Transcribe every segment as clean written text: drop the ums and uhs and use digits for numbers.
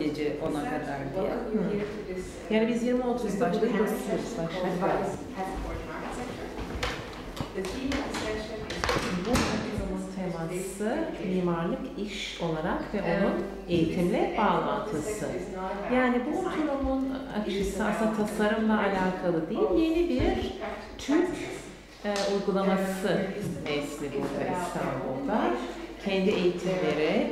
gece 10'a kadar diye. Yani biz 20.30'da burayı basıyoruz. Başlayalım. Bu okulumuz teması mimarlık iş olarak ve onun eğitimle bağlantısı. Yani bu oturumun açısı aslında tasarımla alakalı değil, yeni bir Türk uygulaması nesli burada İstanbul'da. Kendi eğitimleri,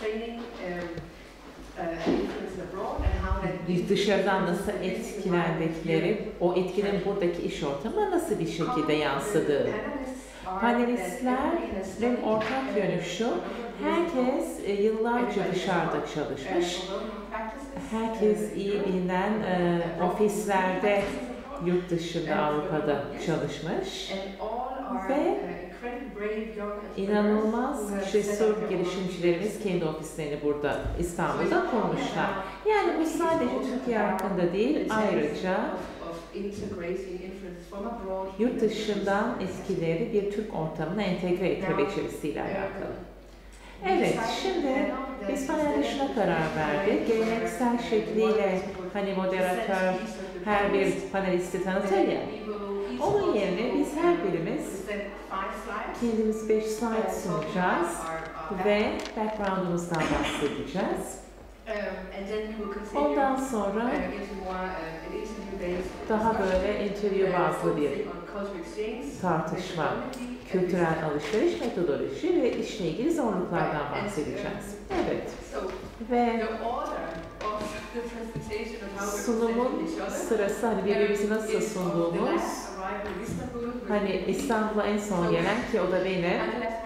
dışarıdan nasıl etkilendikleri, o etkinin buradaki iş ortamına nasıl bir şekilde yansıdığı. Panelistlerin ortak yönü şu, herkes yıllarca dışarıda çalışmış, herkes iyi bilinen ofislerde yurt dışında Avrupa'da çalışmış ve inanılmaz cesur girişimcilerimiz kendi ofislerini burada İstanbul'da kurmuşlar. Yani bu sadece Türkiye hakkında değil, ayrıca yurt dışından etkileri bir Türk ortamına entegre etme becerisiyle alakalı. Evet, şimdi biz panelde şuna karar verdik. Geleneksel şekliyle hani moderatör her bir panelisti tanıtır ya. Onun yerine biz her birimiz kendimiz 5 slide sunacağız ve background'umuzdan bahsedeceğiz. Ondan sonra daha böyle interview bazlı bir tartışma, kültürel alışveriş, metodoloji ve işle ilgili zorluklardan bahsedeceğiz. Evet. Ve sunumun sırası hani birbirimizi nasıl sunduğumuz, hani İstanbul'a en son gelen ki o da benim.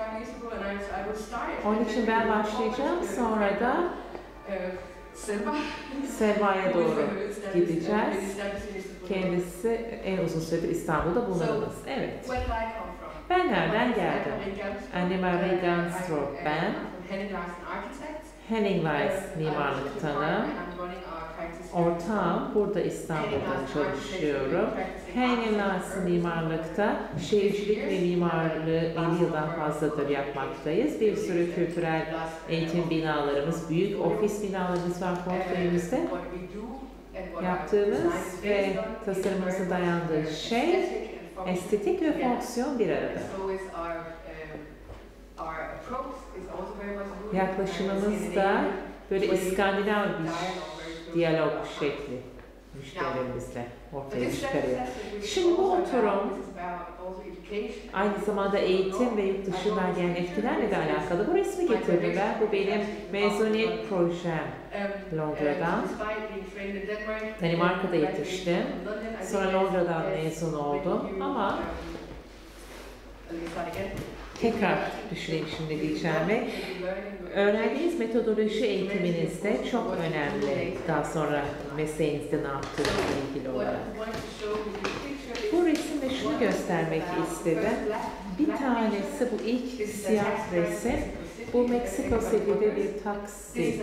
Onun için ben başlayacağım, sonra da Selva'ya doğru gideceğiz. Kendisi en uzun süredir İstanbul'da bulunanımız. Evet. Ben nereden geldim? Anne-Marie Ganstrop ben. Henning Leis mimarlıktanım. Ortağım burada İstanbul'da çalışıyorum. Henning Leis mimarlıkta şehircilik ve mimarlığı 50 yıldan fazladır yapmaktayız. Bir sürü kültürel eğitim binalarımız, büyük ofis binalarımız var portföyümüzde. Yaptığımız ve tasarımımızın dayandığı şey estetik ve fonksiyon bir arada. Yaklaşımımız da böyle İskandinav bir diyalog şekli müşterilerimizle ortaya çıkarıyor. Şimdi bu oturum aynı zamanda eğitim ve yurt dışından gelen etkilerle de alakalı. Bu resmi getirdim ben. Bu benim mezuniyet projem Londra'dan. Danimarka'da yetiştim. Sonra Londra'dan mezun oldum ama tekrar düşüneyim şimdi diyeceğimi. Öğrendiğiniz metodoloji eğitiminizde çok önemli. Daha sonra mesleğinizde ne yaptığınızla ilgili olarak. Bu resimde şunu göstermek istedim. Bir tanesi bu ilk siyah resim. Bu Meksiko City'de bir taksi.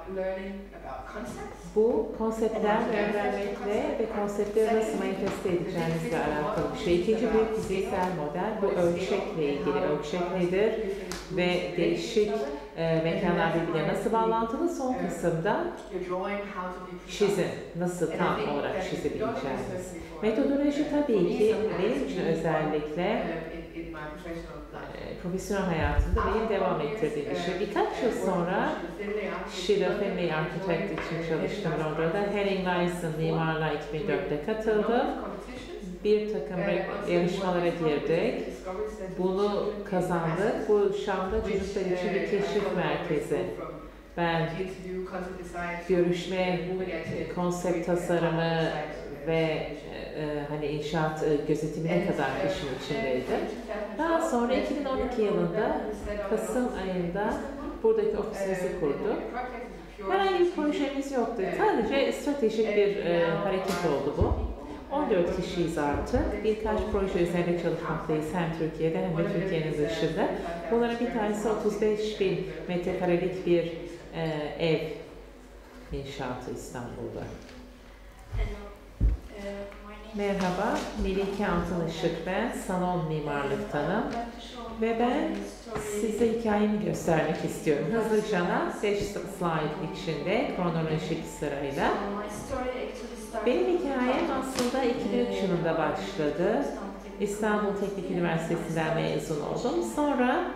Bu konseptler öğrenmekle ve konseptleri nasıl manifeste edeceğinizle alakalı bir şey. İkinci büyük fiziksel model bu ölçekle ilgili. Ölçek nedir ve değişik mekanlar birbirine nasıl bağlantılı? Son kısımda çizim, nasıl tam olarak çizebileceğiniz. Metodoloji tabii ki benim için özellikle profesyonel hayatımda benim devam ettirdiğim bir şey. Birkaç yıl sonra Sheila Finley Architect için çalıştım Londra'da. Henning Leis'in mimarlığa 2004'te katıldım. Bir takım yarışmalara girdik. Bunu kazandık. Bu Şam'da çocuklar için bir keşif merkezi. Ben görüşme, konsept tasarımı ve hani inşaat gözetimine kadar işin içindeydim. Daha sonra 2012 yılında Kasım ayında buradaki ofisimizi kurduk. Herhangi bir projemiz yoktu. Sadece stratejik bir hareket oldu bu. 14 kişiyiz artık. Birkaç proje üzerinde çalışmaktayız hem Türkiye'de hem de Türkiye'nin dışında. Bunların bir tanesi 35.000 metrekarelik bir ev inşaatı İstanbul'da. Merhaba, Melike Altınışık ben, salon mimarlıktanım. Ve ben size hikayemi göstermek istiyorum. Hızlıca 5 slide içinde kronolojik sırayla. Benim hikayem aslında 2003 yılında başladı. İstanbul Teknik Üniversitesi'nden mezun oldum. Sonra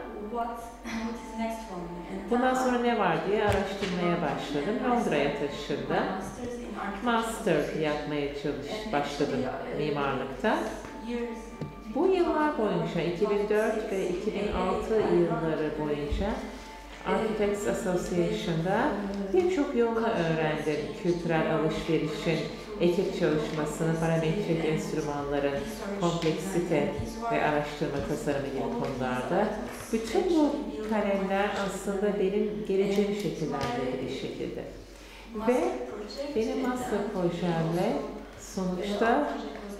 bundan sonra ne var diye araştırmaya başladım. Londra'ya taşındım. Master yapmaya başladım mimarlıkta. Bu yıllar boyunca 2004 ve 2006 yılları boyunca Architects Association'da birçok yolunu öğrendim. Kültürel alışverişin, ekip çalışmasının, parametrik enstrümanların, kompleksite ve araştırma tasarımı gibi konularda. Bütün bu kalemler aslında benim geleceğimi şekillendirdi bir şekilde. Ve benim master projemle sonuçta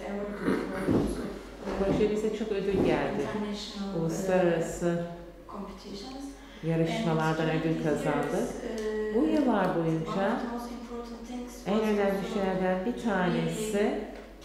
projemize çok ödül geldi. Uluslararası yarışmalardan ödül kazandık. Bu yıllar boyunca en önemli şeylerden bir tanesi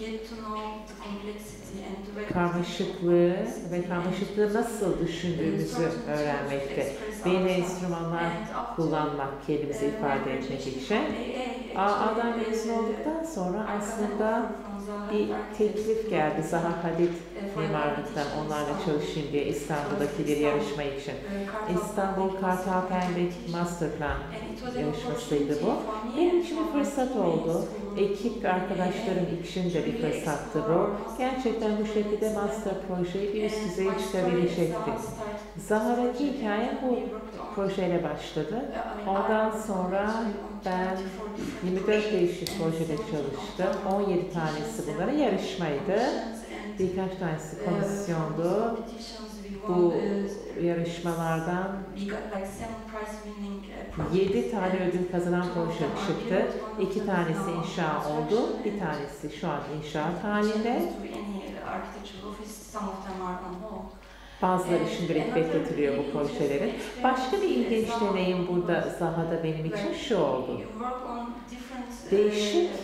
karmaşıklığı nasıl düşündüğümüzü öğrenmekte. Yeni enstrümanlar kullanmak, kendimizi ifade etmek için. A'dan mezun olduktan sonra aslında bir teklif geldi Zaha Hadid mimarlıktan onlarla çalışayım diye İstanbul'daki bir yarışma için. İstanbul Kartalpendik Master Plan yarışmasıydı bu. Benim için bir fırsat oldu. Ekip arkadaşlarım için de bir fırsattı bu. Gerçekten bu şekilde master projeyi bir üst düzeye çıkabilecektik. Zaha'daki hikaye bu projeyle başladı. Ondan sonra ben 24 değişik projede çalıştım. 17 tanesi bunlara yarışmaydı. Birkaç tanesi komisyondu. Bu yarışmalardan 7 tane ödül kazanan proje çıktı. 2 tanesi inşa oldu. Bir tanesi şu an inşaat halinde. Bazıları şimdilik bekletiliyor bu projelerin. Başka bir ilginç deneyim burada Zaha'da benim için şu oldu. Değişik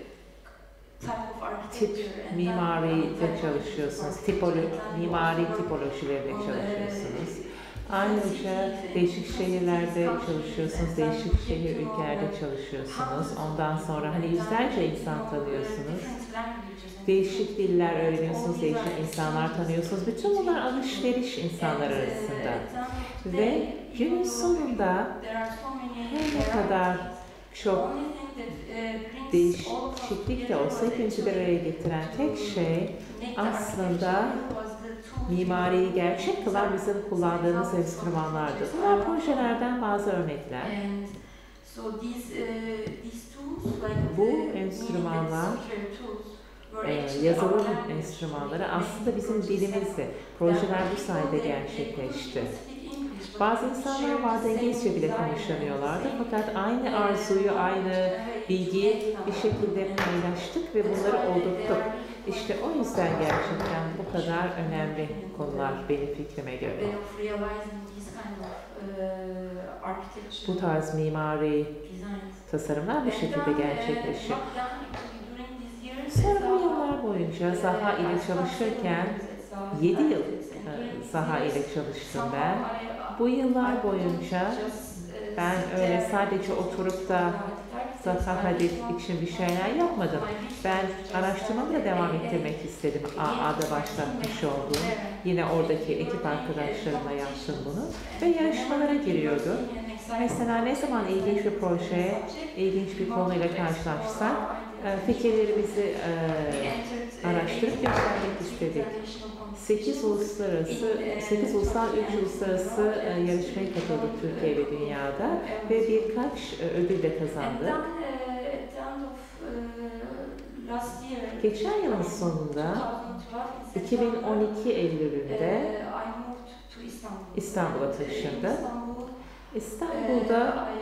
tip mimaride çalışıyorsunuz, mimari tipolojilerinde çalışıyorsunuz. Ayrıca değişik şehirlerde çalışıyorsunuz, değişik şehir ülkelerde çalışıyorsunuz. Ondan sonra hani yüzlerce insan tanıyorsunuz. Değişik diller öğreniyorsunuz, değişik insanlar tanıyorsunuz. Bütün bunlar alışveriş insanlar arasında. Ve günün sonunda her ne kadar çok değişiklik de olsa hepimizi bir araya getiren tek şey aslında mimariyi gerçek kılan bizim kullandığımız enstrümanlardı. Bunlar projelerden bazı örnekler. Bu enstrümanlar yazılım enstrümanları aslında bizim dilimizde. Projeler bu sayede gerçekleşti. Bazı insanlar vardı İngilizce bile konuşamıyorlardı fakat aynı arzuyu, aynı bilgiyi bir şekilde paylaştık ve bunları oldurttuk. İşte o yüzden gerçekten bu kadar önemli konular benim fikrime göre. Bu tarz mimari tasarımlar bu şekilde gerçekleşiyor. Sonra bu yıllar boyunca Zaha ile çalışırken 7 yıl Zaha ile çalıştım ben. Bu yıllar boyunca ben öyle sadece oturup da Zaha Hadid için bir şeyler yapmadım. Ben araştırmamı da devam ettirmek istedim. AA'da başlatmış olduğum. Yine oradaki ekip arkadaşlarımla yaptım bunu. Ve yarışmalara giriyordum. Mesela ne zaman ilginç bir projeye, ilginç bir konuyla karşılaşsak, fikirlerimizi araştırıp göstermek istedik. 8 ulusal, 3 uluslararası yarışmaya katıldık Türkiye ve dünyada ve birkaç ödül de kazandık. Geçen yılın sonunda 2012 Eylül'ünde İstanbul'a taşındım. İstanbul'da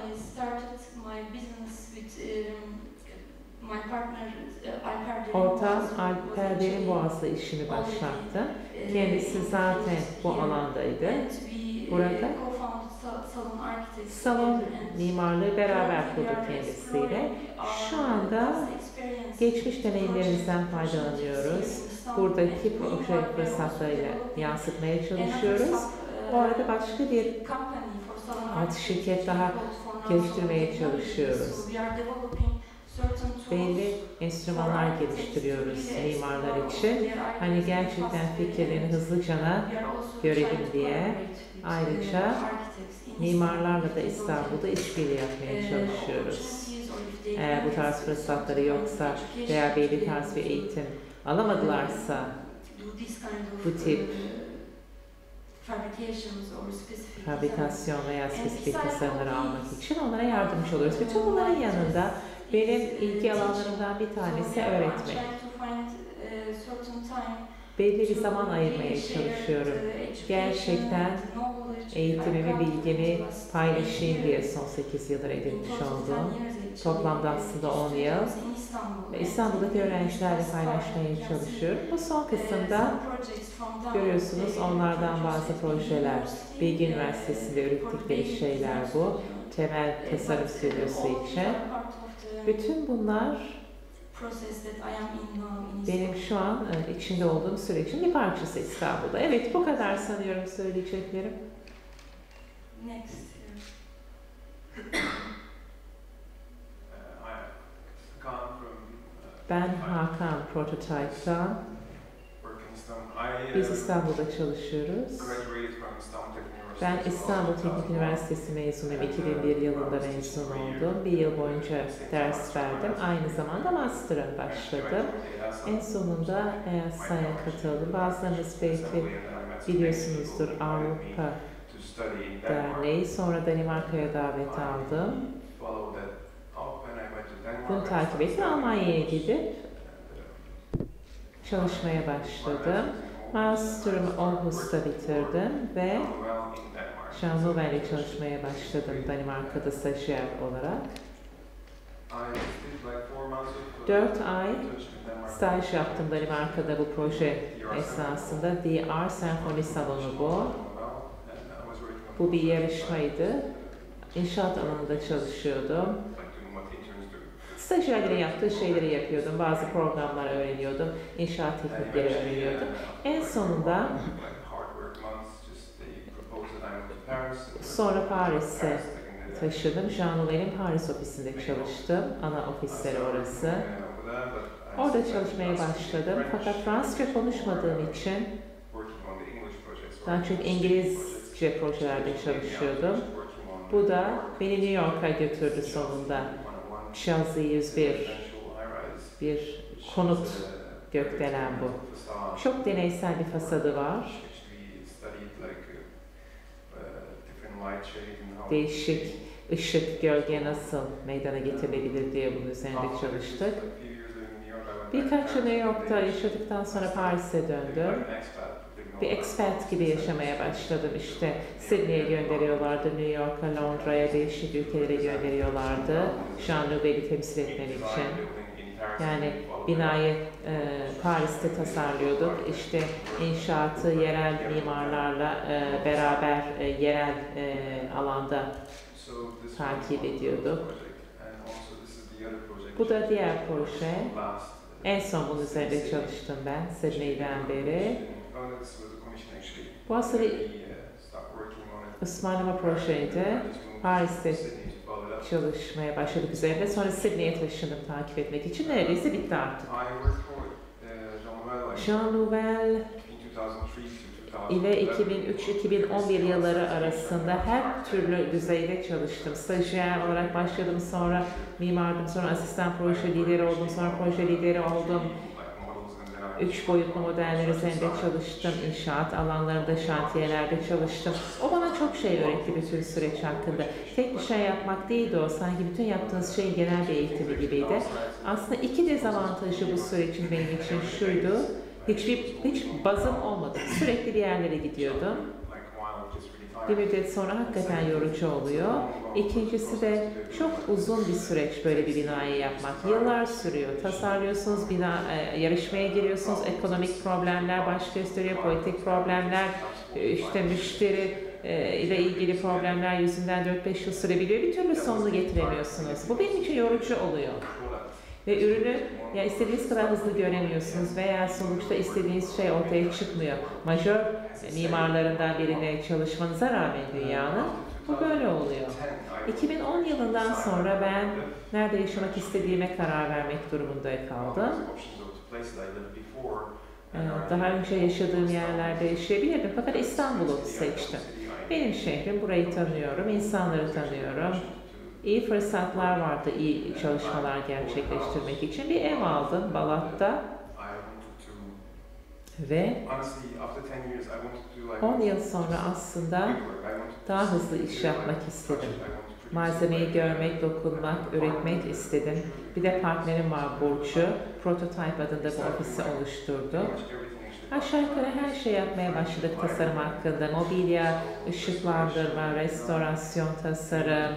ortağım Alper Derinboğaz'la işini başlattı. Kendisi zaten bu alandaydı. Burada salon mimarlığı beraber kurduk kendisiyle. Şu anda geçmiş deneyimlerimizden faydalanıyoruz. buradaki proje fırsatlarıyla yansıtmaya çalışıyoruz. Bu arada başka bir alt şirket daha geliştirmeye çalışıyoruz. Belli enstrümanlar geliştiriyoruz mimarlar için. Hani gerçekten fikirlerini hızlıca görelim diye. Ayrıca mimarlarla da İstanbul'da işbirliği yapmaya çalışıyoruz. Eğer bu tarz fırsatları yoksa veya belli tarz bir eğitim alamadılarsa bu tip fabrikasyon veya spesifik tasarımları almak için onlara yardımcı oluyoruz. Bütün bunların yanında benim ilgi alanlarımdan bir tanesi öğretmek. Belli bir zaman ayırmaya çalışıyorum. Gerçekten eğitimimi, bilgimi paylaşayım diye son 8 yıldır edinmiş oldum. Toplamda aslında 10 yıl. Ve İstanbul'daki öğrencilerle paylaşmaya çalışıyorum. Bu son kısımda görüyorsunuz onlardan bazı projeler. Bilgi Üniversitesi'nde ürettikleri şeyler bu. Temel tasarım stüdyosu için. Bütün bunlar benim şu an içinde olduğum sürecin bir parçası İstanbul'da. Evet, bu kadar sanıyorum söyleyeceklerim. Ben Hakan Prototype'dan. Biz İstanbul'da çalışıyoruz. Ben İstanbul Teknik Üniversitesi mezunuyum. 2001 yılında mezun oldum. Bir yıl boyunca ders verdim. Aynı zamanda master'a başladım. En sonunda EASA'ya katıldım. Bazılarınız belki biliyorsunuzdur, Avrupa Derneği. Sonra Danimarka'ya davet aldım. Bunu takip ettim. Almanya'ya gidip çalışmaya başladım. Master'ımı Aarhus'ta bitirdim ve Jean Nouvel'le çalışmaya başladım Danimarka'da stajyer olarak. 4 ay staj yaptım Danimarka'da bu proje esnasında. The Art Senfoni Salonu bu. Bu bir yarışmaydı. İnşaat alanında çalışıyordum. Stajyerlerin yaptığı şeyleri yapıyordum. Bazı programlar öğreniyordum. İnşaat teknikleri öğreniyordum. En sonunda sonra Paris'e taşıdım. Jean Nouvel'in Paris ofisinde çalıştım. Ana ofisleri orası. Orada çalışmaya başladım. Fakat Fransızca konuşmadığım için daha çok İngilizce projelerde çalışıyordum. Bu da beni New York'a götürdü sonunda. Chelsea 101 bir konut gökdelen bu. Çok deneysel bir fasadı var. Değişik ışık, gölge nasıl meydana getirilebilir diye bunun üzerinde çalıştık. Birkaç yıl New York'ta yaşadıktan sonra Paris'e döndüm. Bir expat gibi yaşamaya başladım. İşte Sydney'e gönderiyorlardı, New York'a, Londra'ya, değişik ülkelere gönderiyorlardı. Jean Nouvel'i temsil etmem için. Yani binayı Paris'te tasarlıyorduk. İşte inşaatı yerel mimarlarla beraber yerel alanda takip ediyorduk. Bu da diğer proje. En son bunun üzerinde çalıştım ben Sydney'den beri. Bu aslında ısmarlama projeydi. Paris'te çalışmaya başladık üzerinde. Sonra Sydney'e taşındım takip etmek için. Neredeyse bitti artık. Jean Nouvel ile 2003-2011 yılları arasında her türlü düzeyde çalıştım. Stajyer olarak başladım, sonra mimardım, sonra asistan proje lideri oldum, sonra proje lideri oldum. 3 boyutlu modeller üzerinde çalıştım, inşaat alanlarında, şantiyelerde çalıştım. O bana çok şey öğretti bütün süreç hakkında. Tek bir şey yapmak değildi o, sanki bütün yaptığınız şeyin genel bir eğitimi gibiydi. Aslında iki dezavantajı bu sürecin benim için şuydu, hiç bazım olmadı. Sürekli bir yerlere gidiyordum. Bir müddet sonra hakikaten yorucu oluyor. İkincisi de çok uzun bir süreç böyle bir binayı yapmak. Yıllar sürüyor. Tasarlıyorsunuz, yarışmaya giriyorsunuz, ekonomik problemler baş gösteriyor, politik problemler, işte müşteri ile ilgili problemler yüzünden 4-5 yıl sürebiliyor. Bir türlü sonunu getiremiyorsunuz. Bu benim için yorucu oluyor. Ve ürünü ya istediğiniz kadar hızlı göremiyorsunuz veya sonuçta istediğiniz şey ortaya çıkmıyor. Majör mimarlarından birine çalışmanıza rağmen dünyanın bu böyle oluyor. 2010 yılından sonra ben nerede yaşamak istediğime karar vermek durumunda kaldım. Daha önce yaşadığım yerlerde yaşayabilirdim fakat İstanbul'u seçtim. Benim şehrim, burayı tanıyorum, insanları tanıyorum. İyi fırsatlar vardı, iyi çalışmalar gerçekleştirmek için. Bir ev aldım Balat'ta ve 10 yıl sonra aslında daha hızlı iş yapmak istedim. Malzemeyi görmek, dokunmak, üretmek istedim. Bir de partnerim var Burcu, Prototype adında bu ofisi oluşturdu. Aşağı yukarı her şey yapmaya başladık tasarım hakkında. Mobilya, ışıklandırma, restorasyon tasarım.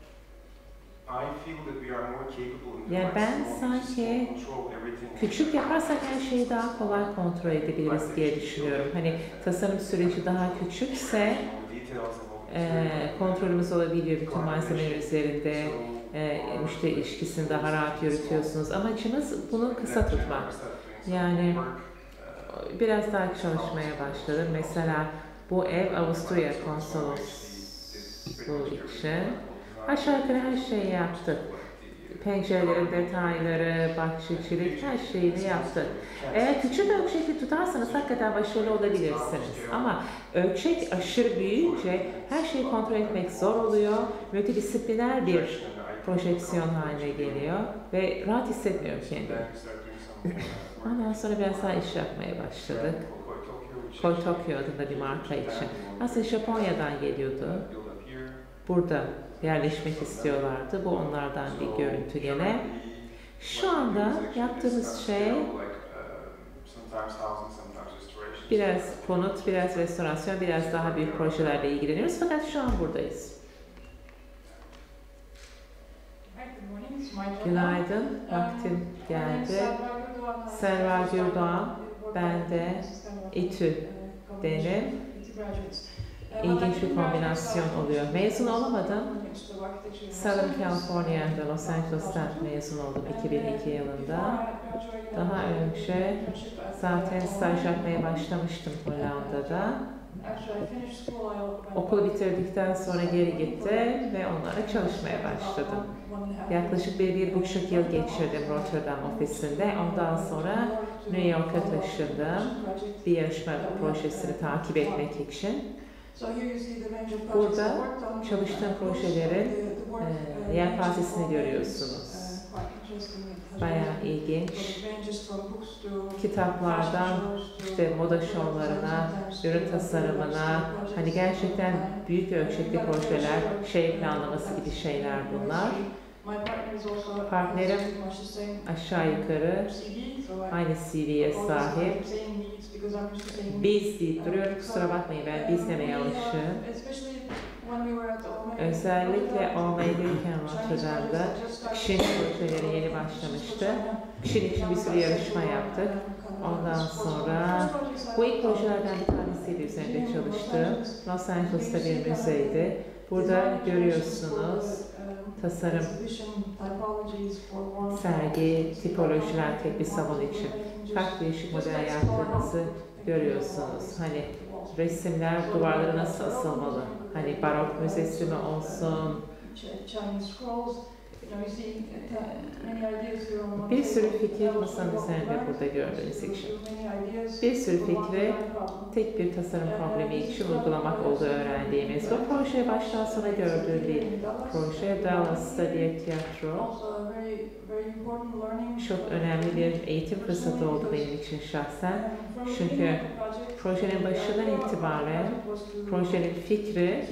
Yani ben sanki küçük yaparsak her şeyi daha kolay kontrol edebiliriz diye düşünüyorum. Hani tasarım süreci daha küçükse kontrolümüz olabiliyor bütün malzemeler üzerinde. Müşteri ilişkisini daha rahat yürütüyorsunuz. Amacımız bunu kısa tutmak. Yani biraz daha çalışmaya başladım. Mesela bu ev Avusturya konsolosluğu için. Aşağı yukarı her şeyi yaptık. Pencerelerin detayları, bahçecilik, her şeyini yaptık. Eğer küçük ölçekli tutarsanız hakikaten başarılı olabilirsiniz. Ama ölçek aşırı büyüyünce her şeyi kontrol etmek zor oluyor. Multidisipliner bir projeksiyon haline geliyor ve rahat hissetmiyorum kendimi. Ondan sonra biraz daha iş yapmaya başladık. Koi Tokyo adında bir marka için. Aslında Japonya'dan geliyordu. Burada yerleşmek istiyorlardı. Bu onlardan bir görüntü gene. Şu anda yaptığımız şey biraz konut, biraz restorasyon, biraz daha büyük projelerle ilgileniyoruz. Fakat şu an buradayız. Günaydın, vaktim geldi. Selva Gürdoğan, ben de İTÜ'denim. İlginç bir kombinasyon oluyor. Mezun olamadım. Southern California'da, Los Angeles'tan mezun oldum 2002 yılında. Daha önce zaten staj yapmaya başlamıştım Hollanda'da. Okulu bitirdikten sonra geri gitti ve onlara çalışmaya başladım. Yaklaşık 1,5 yıl geçirdim Rotterdam ofisinde. Ondan sonra New York'a taşındım. Bir yarışma projesini takip etmek için. Burada çalıştığım projelerin yelpazesini görüyorsunuz. Bayağı ilginç. Kitaplardan işte moda şovlarına, ürün tasarımına, hani gerçekten büyük ölçekli projeler, şehir planlaması gibi şeyler bunlar. Partnerim aşağı yukarı aynı CV'ye sahip. Biz deyip duruyorum, kusura bakmayın, ben biz demeye alışığım. Özellikle olmayabilirken Rotterdam'da Kışın projeleri yeni başlamıştı. Kışın için bir sürü yarışma yaptık. Ondan sonra bu ilk projelerden bir tanesiyle üzerinde çalıştım. Los Angeles'ta bir müzeydi. Burada görüyorsunuz tasarım, sergi, tipolojiler tek bir salon için. Kaç değişik model yaptığınızı görüyorsunuz. Hani resimler duvarlara nasıl asılmalı? Hani barok müzesi mi olsun? Bir sürü fikir masanın üzerinde burada gördüğünüz için. Bir sürü fikri tek bir tasarım problemi için uygulamak olduğu öğrendiğimiz bu projeye baştan sona gördüğüm bir proje. Dallas'ta bir tiyatro. Çok önemli bir eğitim fırsatı oldu benim için şahsen. Çünkü projenin başından itibaren projenin fikri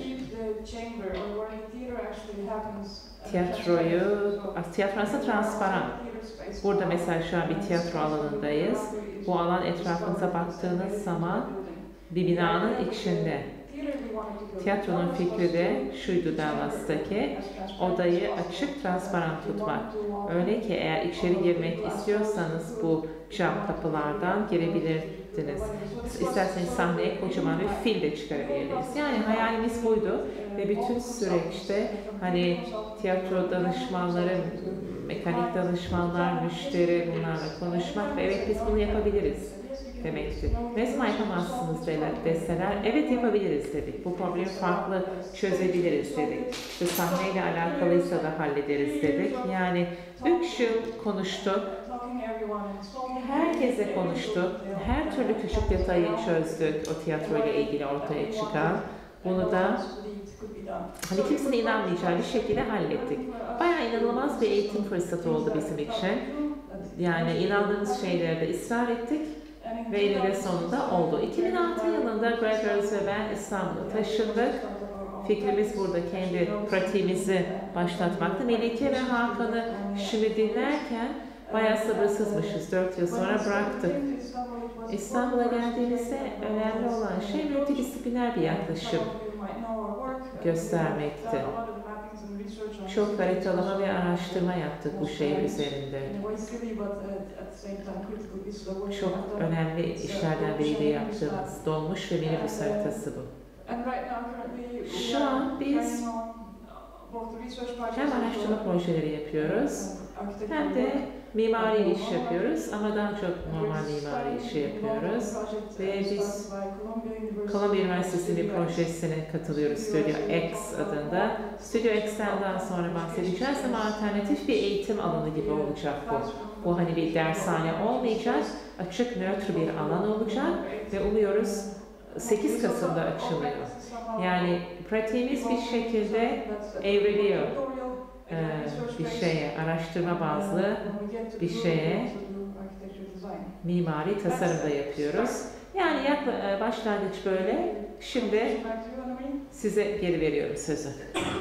tiyatro aslında transparan. Burada mesela şu an bir tiyatro alanındayız. Bu alan etrafınıza baktığınız zaman bir binanın içinde. Tiyatronun fikri de şuydu Dallas'taki, odayı açık, transparan tutmak. Öyle ki eğer içeri girmek istiyorsanız bu cam kapılardan girebilirdiniz. İsterseniz sahneye kocaman bir fil de çıkarabilirdiniz. Yani hayalimiz buydu ve bütün süreçte hani tiyatro danışmanları, mekanik danışmanlar, müşteri bunlarla konuşmak ve evet biz bunu yapabiliriz demekti. Ne zaman yapamazsınız deseler, evet yapabiliriz dedik. Bu problemi farklı çözebiliriz dedik. İşte sahneyle alakalıysa da hallederiz dedik. Yani 3 yıl konuştuk. Herkese konuştuk. Her türlü küçük detayı çözdük o tiyatro ile ilgili ortaya çıkan. Bunu da hani kimsenin inanmayacağı bir şekilde hallettik. Bayağı inanılmaz bir eğitim fırsatı oldu bizim için. Yani inandığımız şeylerde ısrar ettik ve eninde sonunda oldu. 2006 yılında Gregors ve ben İstanbul'a taşındık. Fikrimiz burada kendi pratiğimizi başlatmaktı. Melike ve Hakan'ı şimdi dinlerken bayağı sabırsızmışız. 4 yıl sonra bıraktık. İstanbul'a geldiğimizde önemli olan şey multidisipliner bir yaklaşım göstermekti. Çok haritalama ve araştırma yaptık bu şehir üzerinde. Çok önemli işlerden biri de yaptığımız dolmuş ve minibüs haritası bu. Şu an biz hem araştırma projeleri yapıyoruz hem de mimari iş yapıyoruz ama daha çok normal mimari işi yapıyoruz. Ve biz Columbia Üniversitesi'nin bir projesine katılıyoruz, Studio X adında. Studio X'ten daha sonra bahsedeceğiz ama alternatif bir eğitim alanı gibi olacak bu. Bu hani bir dershane olmayacak, açık, nötr bir alan olacak ve umuyoruz 8 Kasım'da açılıyor. Yani pratiğimiz bir şekilde evriliyor. Bir şeye, araştırma bazlı bir şeye mimari tasarımda yapıyoruz. Yani başlangıç böyle. Şimdi size geri veriyorum sözü.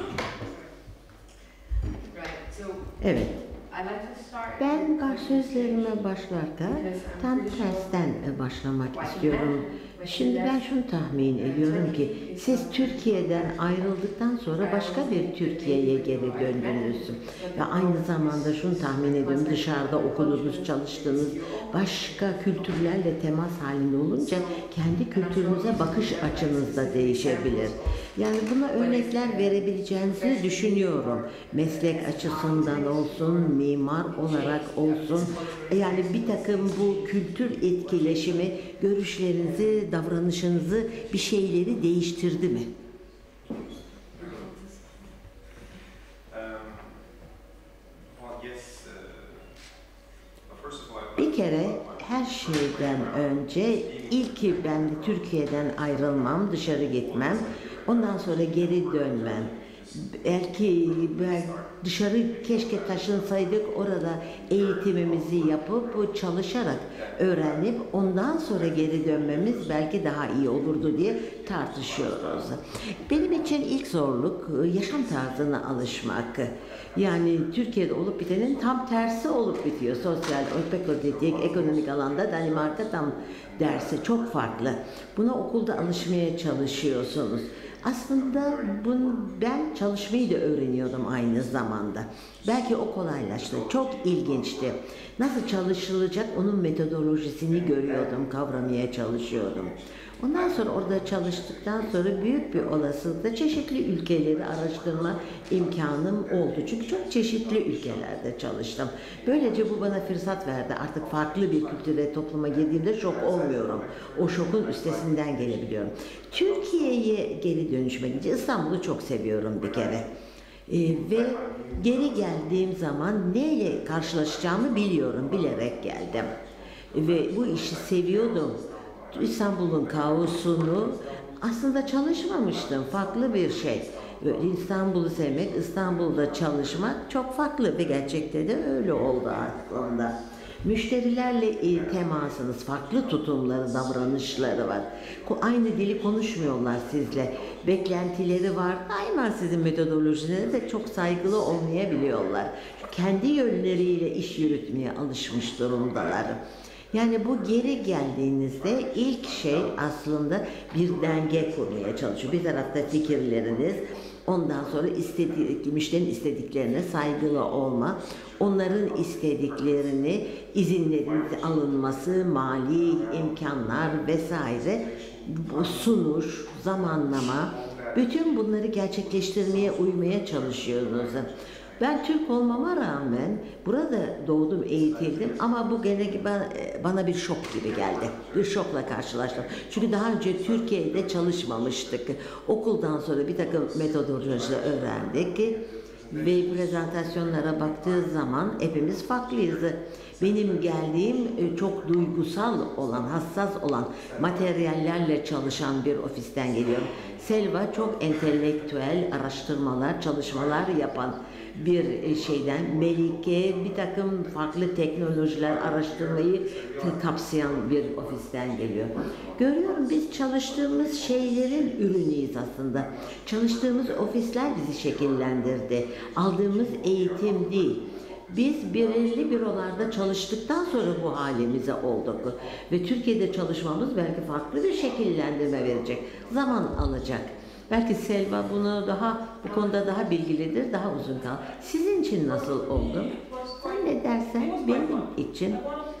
Evet. Ben sözlerime başlarken tam tersten başlamak istiyorum. Şimdi ben şunu tahmin ediyorum ki siz Türkiye'den ayrıldıktan sonra başka bir Türkiye'ye geri döndünüz. Ve aynı zamanda şunu tahmin ediyorum, dışarıda okudunuz, çalıştınız, başka kültürlerle temas halinde olunca kendi kültürünüze bakış açınız da değişebilir. Yani buna örnekler verebileceğinizi düşünüyorum. Meslek açısından olsun, mimar olarak olsun. Yani bir takım bu kültür etkileşimi görüşlerinizi, davranışınızı, bir şeyleri değiştirdi mi? Bir kere her şeyden önce ilk ben Türkiye'den ayrılmam, dışarı gitmem, ondan sonra geri dönmem. Belki dışarı keşke taşınsaydık, orada eğitimimizi yapıp çalışarak öğrenip ondan sonra geri dönmemiz belki daha iyi olurdu diye tartışıyoruz. Benim için ilk zorluk yaşam tarzına alışmak. Yani Türkiye'de olup bitenin tam tersi olup bitiyor. Sosyal, ekonomik alanda Danimarka tam dersi çok farklı. Buna okulda alışmaya çalışıyorsunuz. Aslında ben çalışmayı da öğreniyordum aynı zamanda. Belki o kolaylaştı. Çok ilginçti. Nasıl çalışılacak onun metodolojisini görüyordum, kavramaya çalışıyordum. Ondan sonra orada çalıştıktan sonra büyük bir olasılıkla çeşitli ülkeleri araştırma imkanım oldu. Çünkü çok çeşitli ülkelerde çalıştım. Böylece bu bana fırsat verdi. Artık farklı bir kültüre, topluma girdiğimde şok olmuyorum. O şokun üstesinden gelebiliyorum. Türkiye'ye geri dönüşmek için İstanbul'u çok seviyorum bir kere. Ve geri geldiğim zaman neyle karşılaşacağımı biliyorum, bilerek geldim. Ve bu işi seviyordum. İstanbul'un kaosunu aslında çalışmamıştım, farklı bir şey. Böyle İstanbul'u sevmek, İstanbul'da çalışmak çok farklı ve gerçekte de öyle oldu aslında. Müşterilerle temasınız, farklı tutumları, davranışları var. Aynı dili konuşmuyorlar sizle. Beklentileri var. Daima sizin metodolojinize de çok saygılı olmayabiliyorlar. Kendi yönleriyle iş yürütmeye alışmış durumdalar. Yani bu geri geldiğinizde ilk şey aslında bir denge kurmaya çalışıyor. Bir tarafta fikirleriniz, ondan sonra müşterinin istediklerine saygılı olma, onların istediklerini, izinlerin alınması, mali imkanlar vesaire, bu sunuş, zamanlama, Bütün bunları gerçekleştirmeye, uymaya çalışıyoruz. Ben Türk olmama rağmen burada doğdum, eğitildim ama bu gene bana bir şok gibi geldi. Bir şokla karşılaştım. Çünkü daha önce Türkiye'de çalışmamıştık. Okuldan sonra bir takım metodolojiler öğrendik. Ve prezentasyonlara baktığı zaman hepimiz farklıyız. Benim geldiğim çok duygusal olan, hassas olan materyallerle çalışan bir ofisten geliyorum. Selva çok entelektüel araştırmalar, çalışmalar yapan bir şeyden, Melike bir takım farklı teknolojiler araştırmayı kapsayan bir ofisten geliyor. Görüyorum biz çalıştığımız şeylerin ürünüyüz aslında. Çalıştığımız ofisler bizi şekillendirdi. Aldığımız eğitim değil. Biz belirli bürolarda çalıştıktan sonra bu halimize olduk. Ve Türkiye'de çalışmamız belki farklı bir şekillendirme verecek. Zaman alacak. Belki Selva bunu bu konuda daha bilgilidir, daha uzun kal. Sizin için nasıl oldu? Sen ne dersen benim için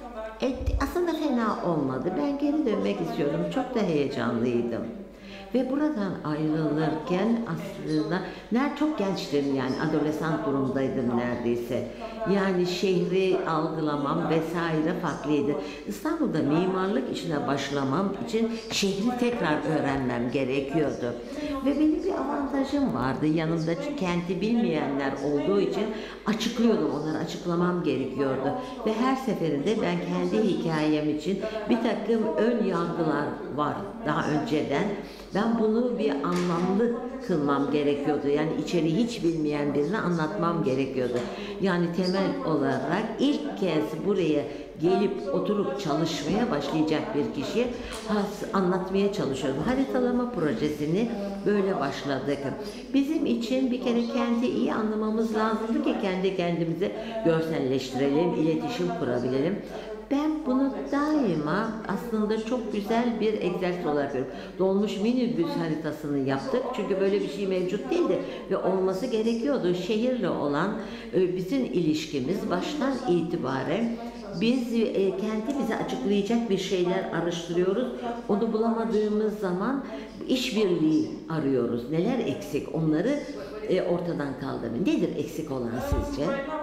aslında fena olmadı. Ben geri dönmek istiyorum. Çok da heyecanlıydım. Ve buradan ayrılırken aslında çok gençtim, yani adolescent durumdaydım neredeyse. Yani şehri algılamam vesaire farklıydı. İstanbul'da mimarlık işine başlamam için şehri tekrar öğrenmem gerekiyordu. Ve benim bir avantajım vardı. Yanımda kenti bilmeyenler olduğu için açıklıyordum, onları açıklamam gerekiyordu. Ve her seferinde ben kendi hikayem için bir takım ön yargılar var daha önceden. Ben bunu bir anlamlı kılmam gerekiyordu. Yani içeriği hiç bilmeyen birine anlatmam gerekiyordu. Yani temel olarak ilk kez buraya gelip oturup çalışmaya başlayacak bir kişiye anlatmaya çalışıyordum. Haritalama projesini böyle başladık. Bizim için bir kere kenti iyi anlamamız lazımdı ki kendi kendimize görselleştirelim, iletişim kurabilelim. Ben bunu daima aslında çok güzel bir egzersiz olarak görüyorum. Dolmuş minibüs haritasını yaptık. Çünkü böyle bir şey mevcut değildi ve olması gerekiyordu. Şehirle olan bizim ilişkimiz baştan itibaren biz kenti bize açıklayacak bir şeyler araştırıyoruz. Onu bulamadığımız zaman işbirliği arıyoruz. Neler eksik? Onları ortadan kaldırın. Nedir eksik olan sizce?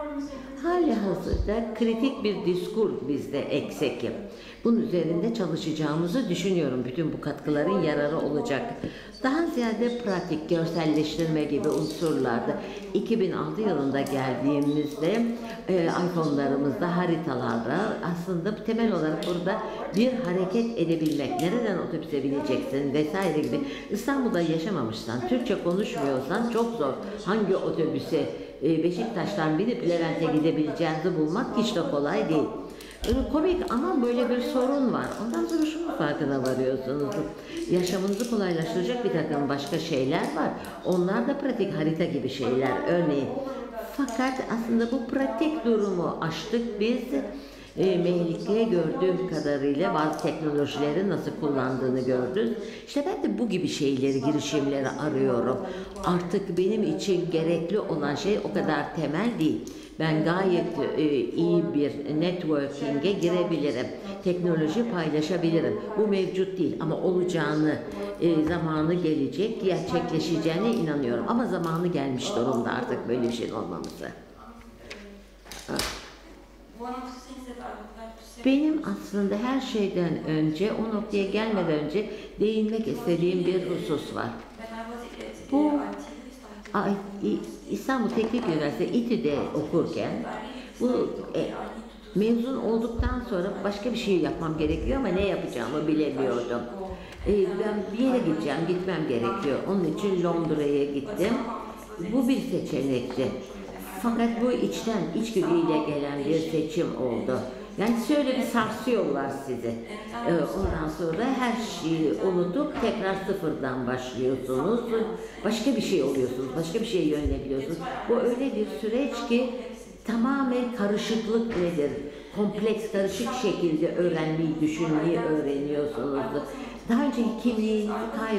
Halihazırda kritik bir diskur bizde eksik. Bunun üzerinde çalışacağımızı düşünüyorum. Bütün bu katkıların yararı olacak. Daha ziyade pratik, görselleştirme gibi unsurlarda 2006 yılında geldiğimizde iPhone'larımızda haritalarda aslında temel olarak burada bir hareket edebilmek, nereden otobüse bineceksin vesaire gibi. İstanbul'da yaşamamışsan, Türkçe konuşmuyorsan çok zor. Hangi otobüse Beşiktaş'tan binip Levent'e gidebileceğinizi bulmak hiç de kolay değil. Komik ama böyle bir sorun var. Ondan sonra şunun farkına varıyorsunuz. Yaşamınızı kolaylaştıracak bir takım başka şeyler var. Onlar da pratik harita gibi şeyler örneğin. Fakat aslında bu pratik durumu aştık biz. Melike'ye gördüğüm kadarıyla bazı teknolojileri nasıl kullandığını gördük. İşte ben de bu gibi şeyleri, girişimleri arıyorum. Artık benim için gerekli olan şey o kadar temel değil. Ben gayet iyi bir networking'e girebilirim. Teknoloji paylaşabilirim. Bu mevcut değil ama olacağını, zamanı gelecek, gerçekleşeceğine inanıyorum. Ama zamanı gelmiş durumda artık böyle bir şeyin olmamızı. Benim aslında her şeyden önce, o noktaya gelmeden önce değinmek istediğim bir husus var. Bu İstanbul Teknik Üniversitesi İTÜ'de okurken bu mezun olduktan sonra başka bir şey yapmam gerekiyor ama ne yapacağımı bilemiyordum. Ben bir yere gitmem gerekiyor. Onun için Londra'ya gittim. Bu bir seçenekti. Fakat bu içgüdüyle gelen bir seçim oldu. Yani şöyle bir sarsıyorlar sizi. Ondan sonra her şeyi unutup tekrar sıfırdan başlıyorsunuz. Başka bir şey oluyorsunuz, başka bir şeye yönelebiliyorsunuz. Bu öyle bir süreç ki tamamen karışıklık nedir? Kompleks, karışık şekilde öğrenmeyi, düşünmeyi öğreniyorsunuz. Daha önceki kimliğinizi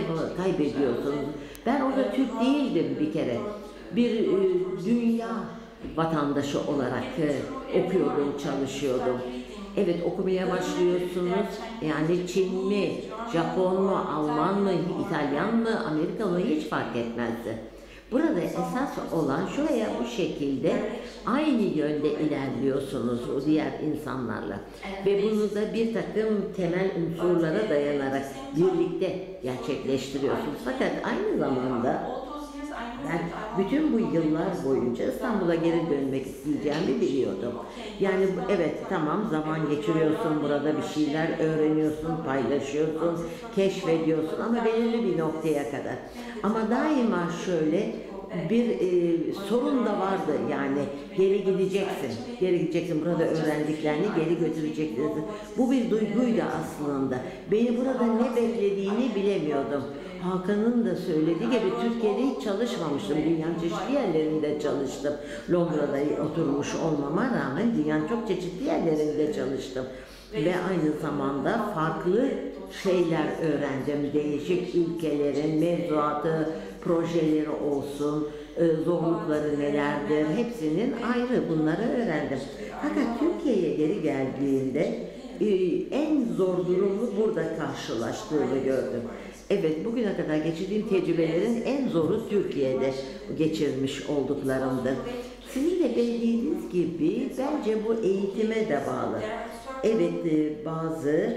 kaybediyorsunuz. Ben orada Türk değildim bir kere. Bir dünya vatandaşı olarak okuyordum, çalışıyordum. Evet, okumaya başlıyorsunuz. Yani Çin mi, Japon mu, Alman mı, İtalyan mı, Amerika mı hiç fark etmezdi. Burada esas olan şuraya bu şekilde aynı yönde ilerliyorsunuz o diğer insanlarla. Ve bunu da bir takım temel unsurlara dayanarak birlikte gerçekleştiriyorsunuz. Fakat aynı zamanda ben bütün bu yıllar boyunca İstanbul'a geri dönmek isteyeceğimi biliyordum. Yani evet, tamam, zaman geçiriyorsun, burada bir şeyler öğreniyorsun, paylaşıyorsun, keşfediyorsun ama belirli bir noktaya kadar. Ama daima şöyle bir sorun da vardı, yani geri gideceksin, geri gideceksin, burada öğrendiklerini geri götüreceksin. Bu bir duyguydu aslında. Beni burada ne beklediğini bilemiyordum. Hakan'ın da söylediği gibi Türkiye'de hiç çalışmamıştım. Dünyanın çeşitli yerlerinde çalıştım. Londra'da oturmuş olmama rağmen dünyanın çok çeşitli yerlerinde çalıştım. Ve aynı zamanda farklı şeyler öğrendim. Değişik ülkelerin mevzuatı, projeleri olsun, zorlukları nelerdir, hepsinin ayrı, bunları öğrendim. Fakat Türkiye'ye geri geldiğimde en zor durumlu burada karşılaştığımı gördüm. Evet, bugüne kadar geçirdiğim tecrübelerin en zoru Türkiye'de geçirmiş olduklarımdır. Sizin de belirttiğiniz gibi bence bu eğitime de bağlı. Evet, bazı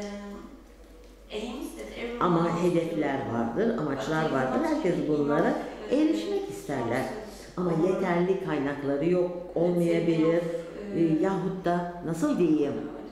ama hedefler vardır, amaçlar vardır. Herkes bunlara erişmek isterler. Ama yeterli kaynakları yok, olmayabilir. Yahut da nasıl diyeyim?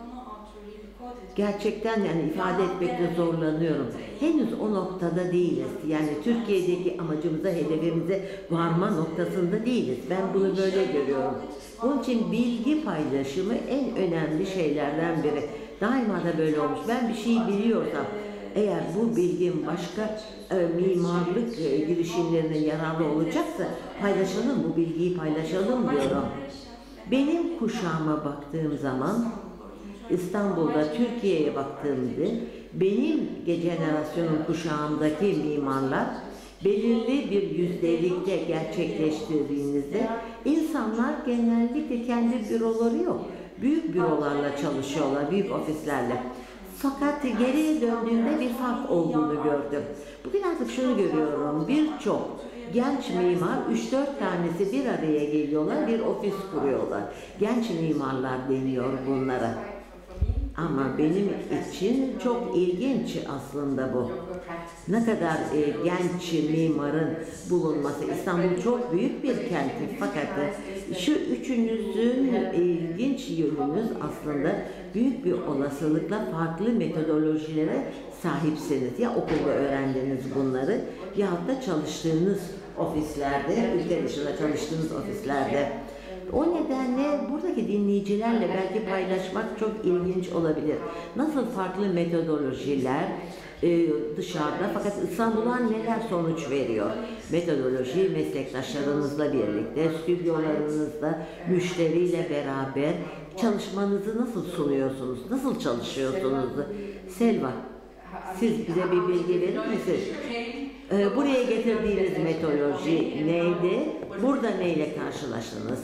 Gerçekten yani ifade etmekte zorlanıyorum. Henüz o noktada değiliz. Yani Türkiye'deki amacımıza, hedefimize varma noktasında değiliz. Ben bunu böyle görüyorum. Onun için bilgi paylaşımı en önemli şeylerden biri. Daima da böyle olmuş. Ben bir şeyi biliyorsam, eğer bu bilgim başka mimarlık girişimlerine yararlı olacaksa paylaşalım, bu bilgiyi paylaşalım diyorum. Benim kuşağıma baktığım zaman, İstanbul'da Türkiye'ye baktığımda benim jenerasyonun kuşağındaki mimarlar belirli bir yüzdelikte gerçekleştirdiğinizde insanlar genellikle kendi büroları yok. Büyük bürolarla çalışıyorlar, büyük ofislerle. Fakat geriye döndüğümde bir fark olduğunu gördüm. Bugün artık şunu görüyorum, birçok genç mimar 3-4 tanesi bir araya geliyorlar, bir ofis kuruyorlar. Genç mimarlar deniyor bunlara. Ama benim için çok ilginç aslında bu. Ne kadar genç mimarın bulunması. İstanbul çok büyük bir kent. Fakat şu üçünüzün ilginç yönünüz aslında büyük bir olasılıkla farklı metodolojilere sahipsiniz. Ya okulda öğrendiniz bunları yahut da çalıştığınız ofislerde, ülke dışında çalıştığınız ofislerde. O nedenle buradaki dinleyicilerle belki paylaşmak çok ilginç olabilir. Nasıl farklı metodolojiler dışarıda, fakat İstanbul'a neler sonuç veriyor? Metodoloji meslektaşlarınızla birlikte, stüdyolarınızda, müşteriyle beraber çalışmanızı nasıl sunuyorsunuz? Nasıl çalışıyorsunuz? Selva, siz bize bir bilgi verir misiniz? Buraya getirdiğiniz metodoloji neydi? Burada neyle karşılaştınız?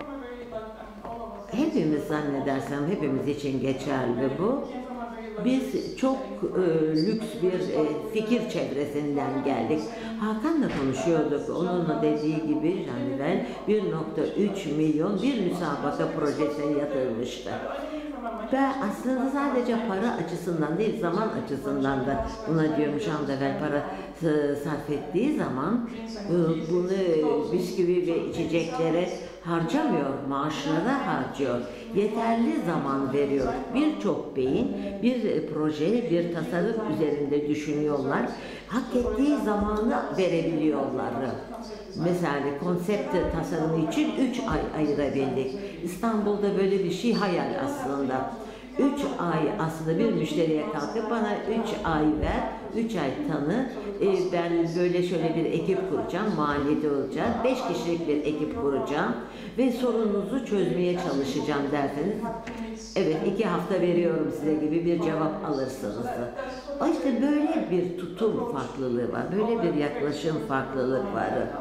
Hepimiz zannedersem, hepimiz için geçerli bu. Biz çok lüks bir fikir çevresinden geldik. Hakan'la konuşuyorduk. Onunla dediği gibi Janvel 1,3 milyon bir müsabaka projesine yatırmıştı. Ve aslında sadece para açısından değil, zaman açısından da buna diyorum Janvel para sarf ettiği zaman bunu bisküvi ve içeceklere harcamıyor, maaşlara harcıyor. Yeterli zaman veriyor. Birçok beyin bir proje, bir tasarım üzerinde düşünüyorlar. Hak ettiği zamanı verebiliyorlar. Mesela konsept tasarımı için 3 ay ayırabildik. İstanbul'da böyle bir şey hayal aslında. 3 ay aslında bir müşteriye kalkıp bana 3 ay ver, 3 ay tanı, ben böyle şöyle bir ekip kuracağım, maliyeti olacak, 5 kişilik bir ekip kuracağım ve sorununuzu çözmeye çalışacağım derseniz, evet 2 hafta veriyorum size gibi bir cevap alırsınız. İşte böyle bir tutum farklılığı var, böyle bir yaklaşım farklılığı var.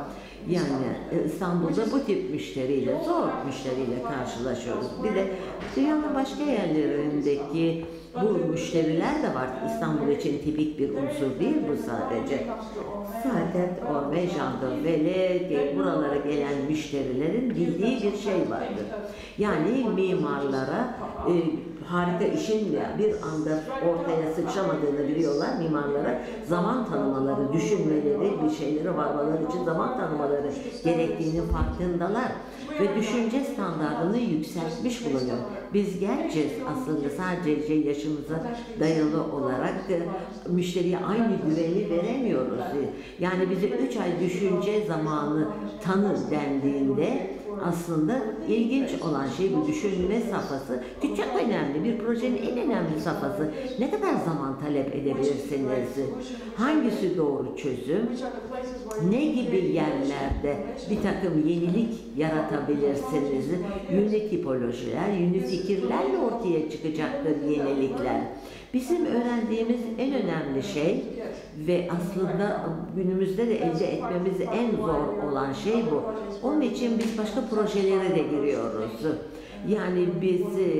Yani İstanbul'da bu tip müşteriyle, zor müşteriyle karşılaşıyoruz. Bir de dünyanın başka yerlerindeki bu müşteriler de var. İstanbul için tipik bir unsur değil bu sadece. Saadet, Orme, Jandarvele diye buralara gelen müşterilerin bildiği bir şey vardır. Yani mimarlara harika işin bir anda ortaya sıçramadığını biliyorlar. Mimarlara zaman tanımaları, düşünmeleri, bir şeyleri varmaları için zaman tanımaları gerektiğini farkındalar. Ve düşünce standartını yükseltmiş bulunuyor. Biz gençiz aslında, sadece yaşımıza dayalı olarak müşteriye aynı güveni veremiyoruz. Yani bize 3 ay düşünce zamanı tanı dendiğinde aslında ilginç olan şey bu düşünme safhası ki çok önemli. Bir projenin en önemli safhası. Ne kadar zaman talep edebilirsiniz? Hangisi doğru çözüm? Ne gibi yerlerde bir takım yenilik yaratabilirsiniz? Yeni tipolojiler, yeni fikirlerle ortaya çıkacaktır yenilikler. Bizim öğrendiğimiz en önemli şey ve aslında günümüzde de elde etmemiz en zor olan şey bu. Onun için biz başka projelere de giriyoruz. Yani biz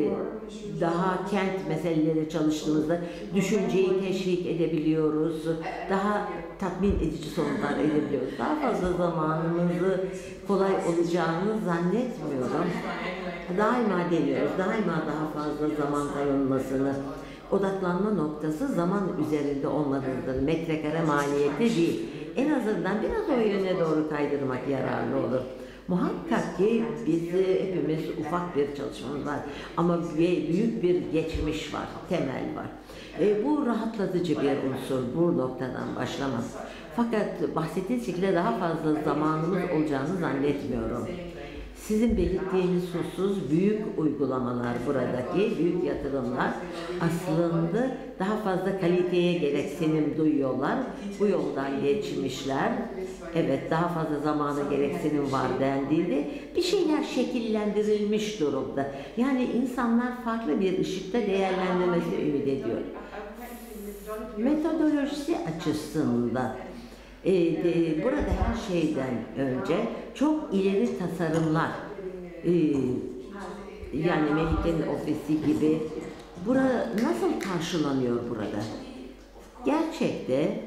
daha kent meseleleri çalıştığımızda düşünceyi teşvik edebiliyoruz. Daha tatmin edici sonuçlar edebiliyoruz. Daha fazla zamanımızı kolay olacağını zannetmiyorum. Daima deniyoruz. Daima daha fazla zaman tanınmasını. Odaklanma noktası zaman üzerinde olmalıdır. Metrekare maliyeti değil. En azından biraz o yöne doğru kaydırmak yararlı olur. Muhakkak ki hepimiz ufak bir çalışmamız var ama büyük bir geçmiş var, temel var. Bu rahatlatıcı bir unsur, bu noktadan başlamaz. Fakat bahsettiğiniz şekilde daha fazla zamanımız olacağını zannetmiyorum. Sizin belirttiğiniz husus büyük uygulamalar, buradaki büyük yatırımlar aslında daha fazla kaliteye gereksinim duyuyorlar. Bu yoldan geçmişler. Evet, daha fazla zamana gereksinim var dendiğinde bir şeyler şekillendirilmiş durumda. Yani insanlar farklı bir ışıkta değerlendirmesi ümit ediyor. Metodolojisi açısından burada her şeyden önce çok ileri tasarımlar, yani Melike'nin ofisi gibi, burada nasıl karşılanıyor burada? Gerçekte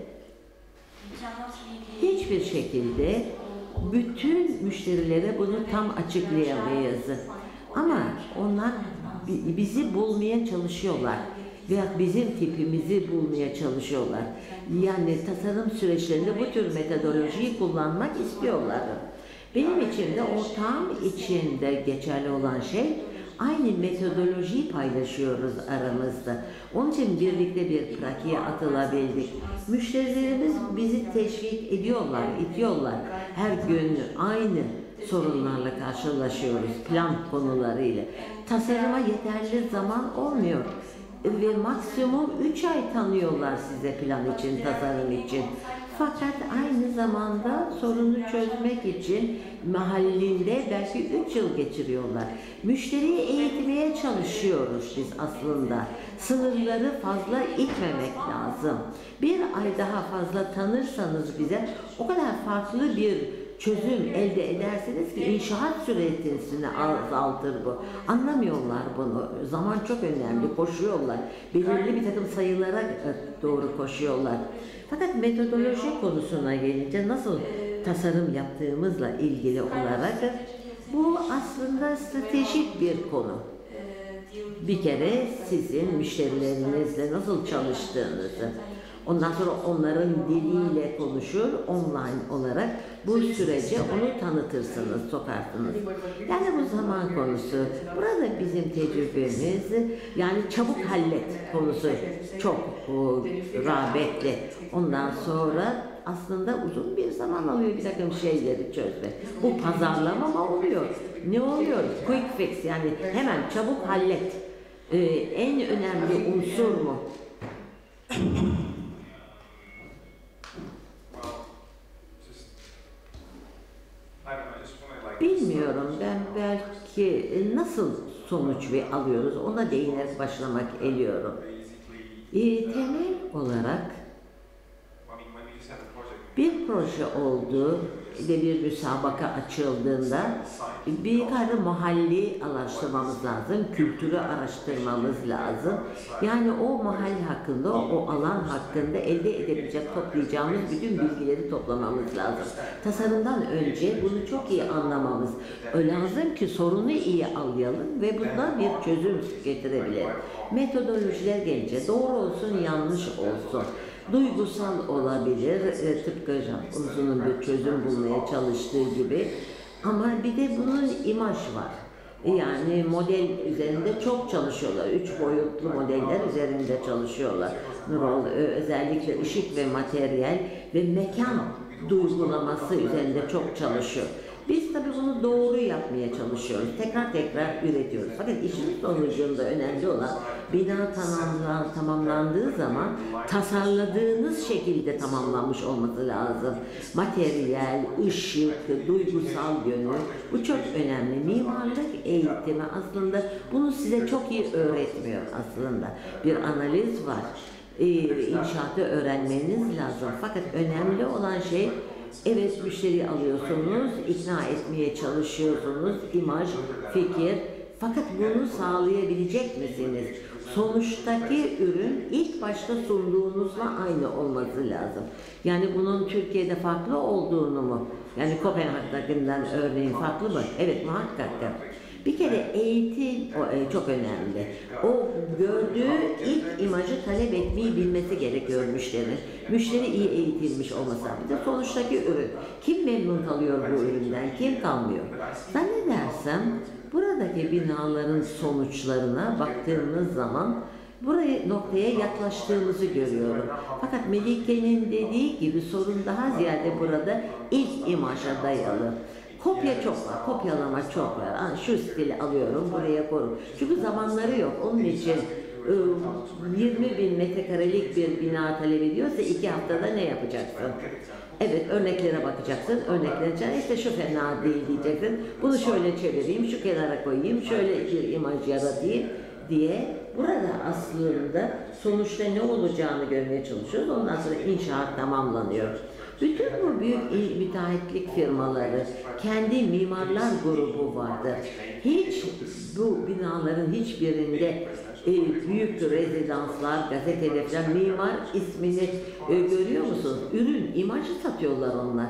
hiçbir şekilde bütün müşterilere bunu tam açıklayamayız. Ama onlar bizi bulmaya çalışıyorlar veya bizim tipimizi bulmaya çalışıyorlar. Yani tasarım süreçlerinde bu tür metodolojiyi kullanmak istiyorlar. Benim için de ortağım için de geçerli olan şey, aynı metodolojiyi paylaşıyoruz aramızda. Onun için birlikte bir pratiğe atılabildik. Müşterilerimiz bizi teşvik ediyorlar, itiyorlar. Her gün aynı sorunlarla karşılaşıyoruz, plan konularıyla. Tasarıma yeterli zaman olmuyor. Ve maksimum 3 ay tanıyorlar size plan için, tasarım için. Fakat aynı zamanda sorunu çözmek için mahallinde belki 3 yıl geçiriyorlar. Müşteriyi eğitmeye çalışıyoruz biz aslında. Sınırları fazla itmemek lazım. Bir ay daha fazla tanırsanız bize o kadar farklı bir çözüm elde edersiniz ki inşaat süresini azaltır bu. Anlamıyorlar bunu. Zaman çok önemli. Koşuyorlar. Belirli bir takım sayılara doğru koşuyorlar. Fakat metodoloji konusuna gelince nasıl tasarım yaptığımızla ilgili olarak bu aslında stratejik bir konu. Bir kere sizin müşterilerinizle nasıl çalıştığınızı, ondan sonra onların diliyle konuşur, online olarak bu sürece onu tanıtırsınız, sokarsınız. Yani bu zaman konusu. Burada bizim tecrübemiz, yani çabuk hallet konusu çok rağbetli. Ondan sonra aslında uzun bir zaman alıyor bir takım şeyleri çözmek. Bu pazarlama mı oluyor? Ne oluyor? Quick fix, yani hemen çabuk hallet. En önemli unsur mu? Bilmiyorum, ben belki nasıl sonuç alıyoruz ona değinerek başlamak ediyorum. Temel olarak bir proje oldu de bir müsabaka açıldığında bir kadar mahalli araştırmamız lazım, kültürü araştırmamız lazım. Yani o mahalle hakkında, o alan hakkında elde edebilecek, toplayacağımız bütün bilgileri toplamamız lazım. Tasarımdan önce bunu çok iyi anlamamız lazım ki sorunu iyi anlayalım ve buna bir çözüm getirebilelim. Metodolojiler gelince doğru olsun, yanlış olsun. Duygusal olabilir, tıpkı uzunun bir çözüm bulmaya çalıştığı gibi. Ama bir de bunun imaj var. Yani model üzerinde çok çalışıyorlar. 3 boyutlu modeller üzerinde çalışıyorlar. Nurol özellikle ışık ve materyal ve mekan duygulaması üzerinde çok çalışıyor. Biz tabii bunu doğru yapmaya çalışıyoruz. Tekrar tekrar üretiyoruz. Fakat işin sonucunda önemli olan bina tamamlandığı zaman tasarladığınız şekilde tamamlanmış olması lazım. Materyal, ışık, duygusal yönü bu çok önemli. Mimarlık eğitimi aslında bunu size çok iyi öğretmiyor aslında. Bir analiz var. İnşaatı öğrenmeniz lazım. Fakat önemli olan şey, evet, müşteri alıyorsunuz, ikna etmeye çalışıyorsunuz, imaj, fikir. Fakat bunu sağlayabilecek misiniz? Sonuçtaki ürün ilk başta sunduğunuzla aynı olması lazım. Yani bunun Türkiye'de farklı olduğunu mu? Yani Kopenhag'dakinden örneğin farklı mı? Evet, muhakkak. Bir kere eğitim çok önemli. O gördüğü ilk imajı talep etmeyi bilmesi gerekiyor müşterinin. Müşteri iyi eğitilmiş olmasa bir de sonuçtaki ürün. Kim memnun kalıyor bu üründen, kim kalmıyor? Zannedersem buradaki binaların sonuçlarına baktığımız zaman buraya noktaya yaklaştığımızı görüyorum. Fakat Melike'nin dediği gibi sorun daha ziyade burada ilk imaja dayalı. Kopya çok var, kopyalama çok var. Şu stili alıyorum, buraya koyuyorum. Çünkü zamanları yok. Onun için 20.000 metrekarelik bir bina talep ediyorsa 2 haftada ne yapacaksın? Evet, örneklere bakacaksın, örneklere işte şu fena değil diyeceksin. Bunu şöyle çevireyim, şu kenara koyayım, şöyle bir imaj yaratayım diye. Burada aslında sonuçta ne olacağını görmeye çalışıyoruz. Ondan sonra inşaat tamamlanıyor. Bütün bu büyük müteahhitlik firmaları, kendi mimarlar grubu vardır. Hiç bu binaların hiçbirinde büyük rezidanslar, gazeteler, mimar ismini görüyor musunuz? Ürün, imajı satıyorlar onlar.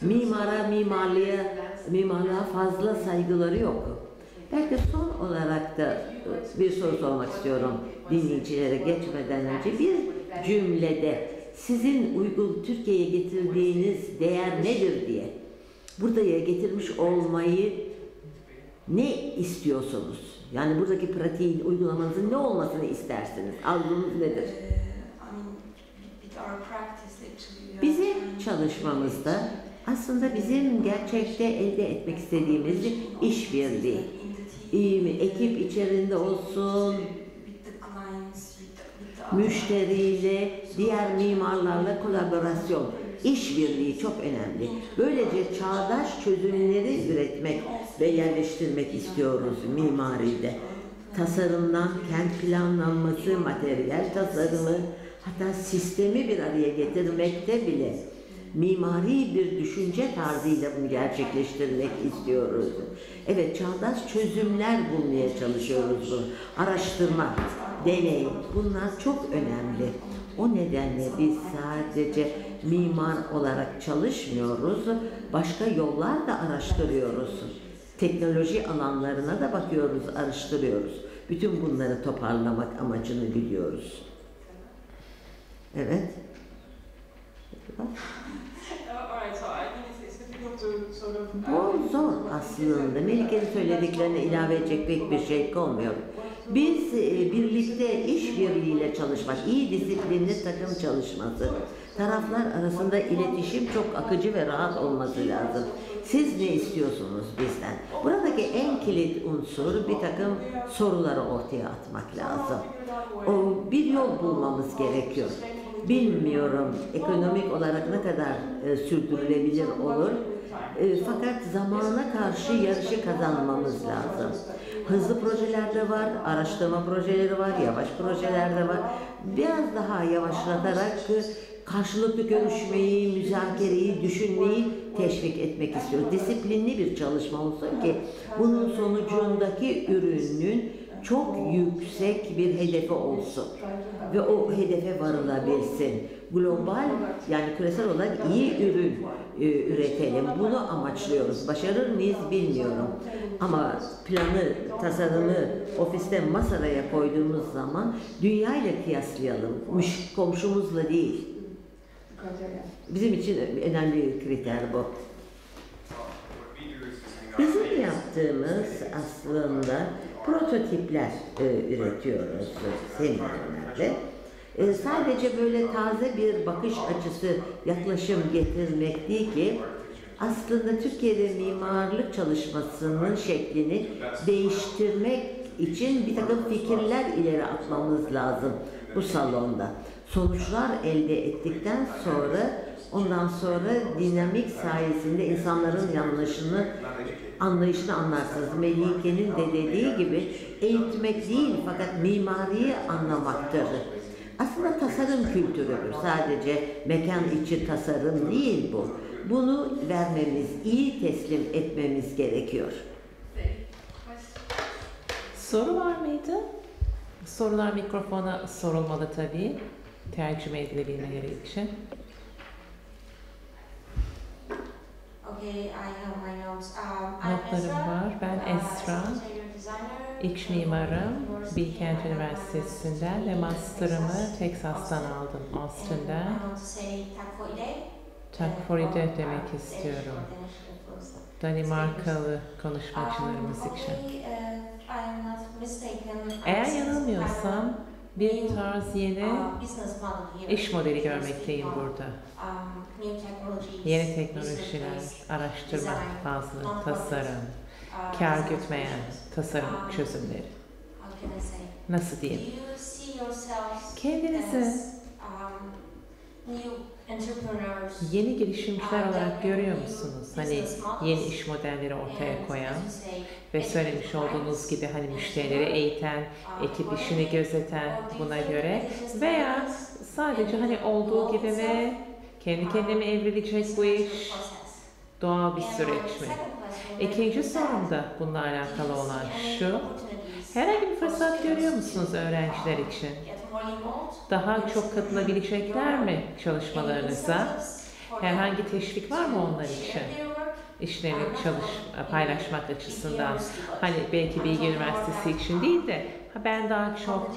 Mimarlığa fazla saygıları yok. Belki son olarak da bir soru sormak istiyorum dinleyicilere geçmeden önce. Bir cümlede sizin Türkiye'ye getirdiğiniz değer nedir diye, buraya getirmiş olmayı ne istiyorsunuz? Yani buradaki pratiğin, uygulamanızın ne olmasını istersiniz? Arzunuz nedir? Bizim çalışmamızda aslında bizim gerçekte elde etmek istediğimiz işbirliği. Ekip içerisinde olsun, müşteriyle, diğer mimarlarla kolaborasyon, işbirliği çok önemli. Böylece çağdaş çözümleri üretmek ve yerleştirmek istiyoruz mimaride. Tasarımdan kent planlanması, materyal tasarımı, hatta sistemi bir araya getirmekte bile mimari bir düşünce tarzıyla bunu gerçekleştirmek istiyoruz. Evet, çağdaş çözümler bulmaya çalışıyoruz bunu. Araştırma, deney, bunlar çok önemli. O nedenle biz sadece mimar olarak çalışmıyoruz, başka yollar da araştırıyoruz. Teknoloji alanlarına da bakıyoruz, araştırıyoruz. Bütün bunları toparlamak amacını güdüyoruz. Evet. Bu zor aslında. Melike'nin söylediklerine ilave edecek pek bir şey olmuyor. Biz birlikte işbirliğiyle çalışmak, iyi disiplinli takım çalışması, taraflar arasında iletişim çok akıcı ve rahat olması lazım. Siz ne istiyorsunuz bizden? Buradaki en kilit unsur bir takım soruları ortaya atmak lazım. Bir yol bulmamız gerekiyor. Bilmiyorum ekonomik olarak ne kadar sürdürülebilir olur. Fakat zamana karşı yarışı kazanmamız lazım. Hızlı projeler de var, araştırma projeleri var, yavaş projeler de var. Biraz daha yavaşlatarak karşılıklı görüşmeyi, müzakereyi, düşünmeyi teşvik etmek istiyoruz. Disiplinli bir çalışma olsun ki bunun sonucundaki ürünün çok yüksek bir hedefi olsun ve o hedefe varılabilsin. Global, yani küresel olarak iyi ürün üretelim. Bunu amaçlıyoruz. Başarır mıyız bilmiyorum. Ama planı, tasarımı ofiste masaya koyduğumuz zaman dünya ile kıyaslayalım. Komşumuzla değil. Bizim için önemli bir kriter bu. Bizim yaptığımız aslında prototipler üretiyoruz seminerlerde. Sadece böyle taze bir bakış açısı, yaklaşım getirmek değil ki aslında Türkiye'de mimarlık çalışmasının şeklini değiştirmek için bir takım fikirler ileri atmamız lazım bu salonda. Sonuçlar elde ettikten sonra ondan sonra dinamik sayesinde insanların anlayışını anlarsınız. Melike'nin de dediği gibi eğitmek değil fakat mimariyi anlamaktır. Aslında tasarım kültürüdür. Sadece mekan içi tasarım değil bu. Bunu vermemiz, iyi teslim etmemiz gerekiyor. Soru var mıydı? Sorular mikrofona sorulmalı tabii. Tercüme edilebilmeleri için. Notlarım var. Ben Esra. İç mimarım. Bilkent Üniversitesi'nden ve master'ımı Texas'tan aldım. Austin'den. Tak for ide demek istiyorum. Danimarkalı konuşmacılarımız için. Eğer yanılmıyorsam bir tarz yeni iş modeli görmekteyim burada. Yeni teknolojiler, araştırma bazlı tasarım, kâr gütmeyen tasarım çözümleri. Nasıl diyeyim? Kendinizi yeni girişimciler olarak görüyor musunuz? Hani yeni iş modelleri ortaya koyan ve söylemiş olduğunuz gibi hani müşterileri eğiten, ekip işini gözeten buna göre veya sadece hani olduğu gibi mi, kendi kendine evrilecek bu iş, doğal bir süreç mi? İkinci sorum da bununla alakalı olan şu, herhangi bir fırsat görüyor musunuz öğrenciler için? Daha çok katılabilecekler mi çalışmalarınıza? Herhangi teşvik var mı onlar için? İşlerini paylaşmak açısından. Hani belki Bilgi Üniversitesi için değil de ben daha çok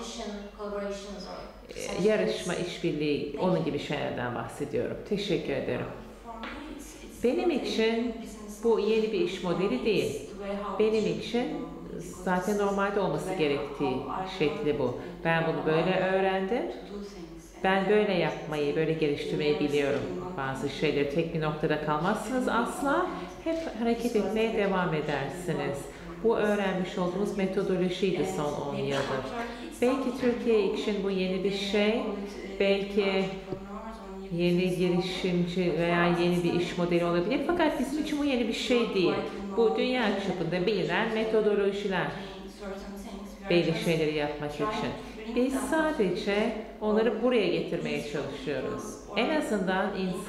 yarışma, işbirliği, onun gibi şeylerden bahsediyorum. Teşekkür ederim. Benim için bu yeni bir iş modeli değil. Benim için zaten normalde olması gerektiği şekli bu. Ben bunu böyle öğrendim. Ben böyle yapmayı, böyle geliştirmeyi biliyorum. Bazı şeyleri tek bir noktada kalmazsınız asla. Hep hareket etmeye devam edersiniz. Bu öğrenmiş olduğumuz metodolojiydi son 10 yıldır. Belki Türkiye için bu yeni bir şey. Belki yeni girişimci veya yeni bir iş modeli olabilir. Fakat bizim için bu yeni bir şey değil. Bu dünya çapında bilinen metodolojiler. Belli şeyleri yapmak için. Biz sadece onları buraya getirmeye çalışıyoruz. En azından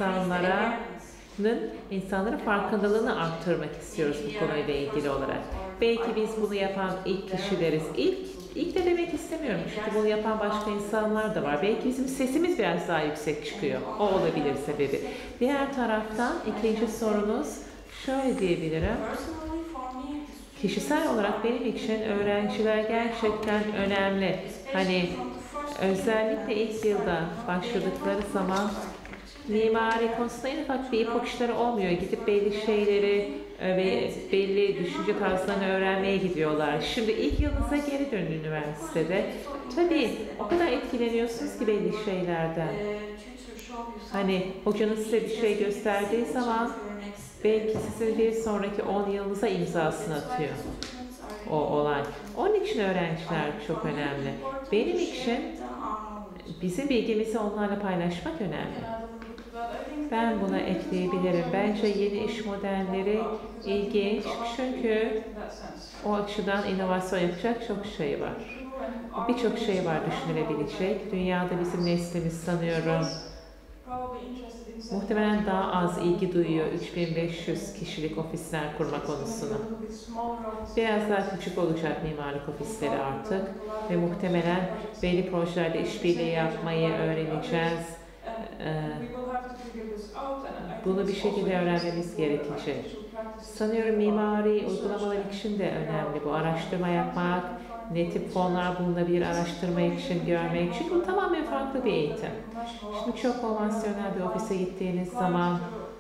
insanların farkındalığını arttırmak istiyoruz bu konuyla ilgili olarak. Belki biz bunu yapan ilk kişileriz. İlk de demek istemiyorum çünkü bunu yapan başka insanlar da var. Belki bizim sesimiz biraz daha yüksek çıkıyor. O olabilir sebebi. Diğer taraftan ikinci sorunuz şöyle diyebilirim. Kişisel olarak benim için öğrenciler gerçekten önemli. Hani özellikle ilk yılda başladıkları zaman mimari konusunda en ufak bir ipuçları olmuyor. Gidip belli şeyleri ve belli düşünce tarzlarını öğrenmeye gidiyorlar. Şimdi ilk yılınıza geri dönün üniversitede. Tabii o kadar etkileniyorsunuz ki belli şeylerden. Hani hocanız size bir şey gösterdiği zaman belki sizin bir sonraki 10 yılınıza imzasını atıyor o olay. Onun için öğrenciler çok önemli. Benim için bizim bilgimizi onlarla paylaşmak önemli. Ben buna ekleyebilirim. Bence yeni iş modelleri ilginç çünkü o açıdan inovasyon yapacak çok şey var. Birçok şey var düşünülebilecek. Dünyada bizim neslimiz sanıyorum muhtemelen daha az ilgi duyuyor 3500 kişilik ofisler kurma konusuna. Biraz daha küçük olacak mimarlık ofisleri artık ve muhtemelen belli projelerde işbirliği yapmayı öğreneceğiz. Bunu bir şekilde öğrenmemiz gerekecek. Sanıyorum mimari uygulamalar için de önemli bu. Araştırma yapmak, ne tip fonlar bulunabilir araştırma için görmek. Çünkü bu tamamen farklı bir eğitim. Şimdi çok konvansiyonel bir ofise gittiğiniz zaman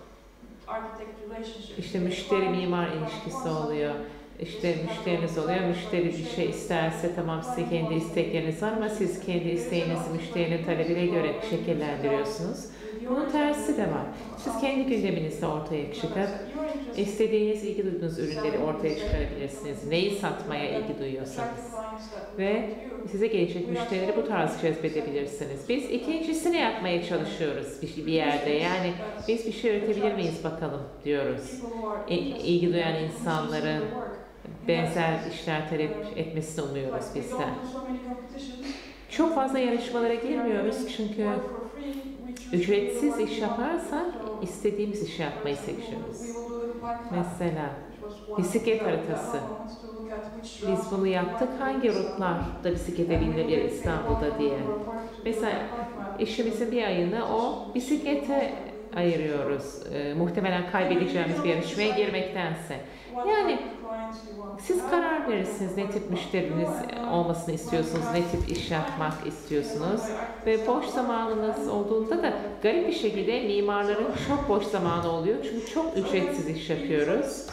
işte müşteri mimar ilişkisi oluyor. İşte müşteriniz oluyor. Müşteri bir şey isterse tamam size kendi istekleriniz var ama siz kendi isteğinizi müşterinin talebine göre şekillendiriyorsunuz. Bunun tersi de var. Siz kendi gündeminizde ortaya çıkıp istediğiniz, ilgi duyduğunuz ürünleri ortaya çıkarabilirsiniz. Neyi satmaya ilgi duyuyorsanız. Ve size gelecek müşterileri bu tarz cezbedebilirsiniz. Biz ikincisini yapmaya çalışıyoruz bir yerde. Yani biz bir şey üretebilir miyiz bakalım diyoruz. İlgi duyan insanların benzer işler talep etmesini umuyoruz bizden. Çok fazla yarışmalara girmiyoruz çünkü ücretsiz iş yaparsak istediğimiz işi yapmayı seçiyoruz. Mesela bisiklet haritası. Biz bunu yaptık. Hangi rutlarda bisiklete binilebilir İstanbul'da diye. Mesela işimizin bir ayını o bisiklete ayırıyoruz. Muhtemelen kaybedeceğimiz bir yarışmaya girmektense. Yani siz karar verirsiniz ne tip müşteriniz olmasını istiyorsunuz, ne tip iş yapmak istiyorsunuz. Ve boş zamanınız olduğunda da garip bir şekilde mimarların çok boş zamanı oluyor. Çünkü çok ücretsiz iş yapıyoruz.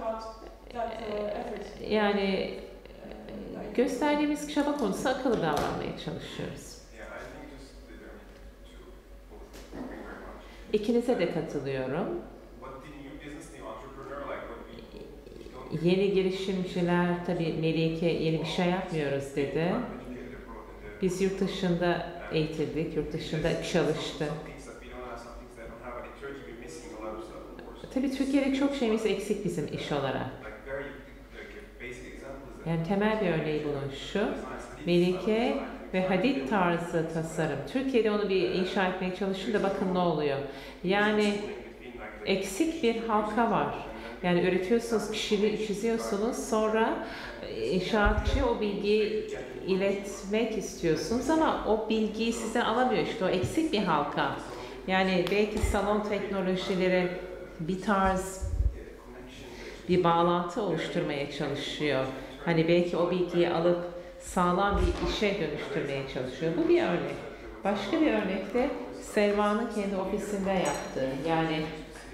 Yani gösterdiğimiz çaba konusu akıllı davranmaya çalışıyoruz. İkinize de katılıyorum. Yeni girişimciler, tabii Melike yeni bir şey yapmıyoruz dedi. Biz yurt dışında eğitildik, yurt dışında çalıştık. Tabii Türkiye'de çok şeyimiz eksik bizim iş olarak. Yani temel bir örneği bunun şu, Melike ve hadid tarzı tasarım. Türkiye'de onu bir inşa etmeye çalışın da bakın ne oluyor. Yani eksik bir halka var. Yani üretiyorsunuz, çiziyorsunuz, sonra inşaatçı o bilgiyi iletmek istiyorsunuz ama o bilgiyi sizden alamıyor işte o eksik bir halka. Yani belki salon teknolojileri bir tarz bir bağlantı oluşturmaya çalışıyor. Hani belki o bilgiyi alıp sağlam bir işe dönüştürmeye çalışıyor. Bu bir örnek. Başka bir örnek de Selma'nın kendi ofisinde yaptığı. Yani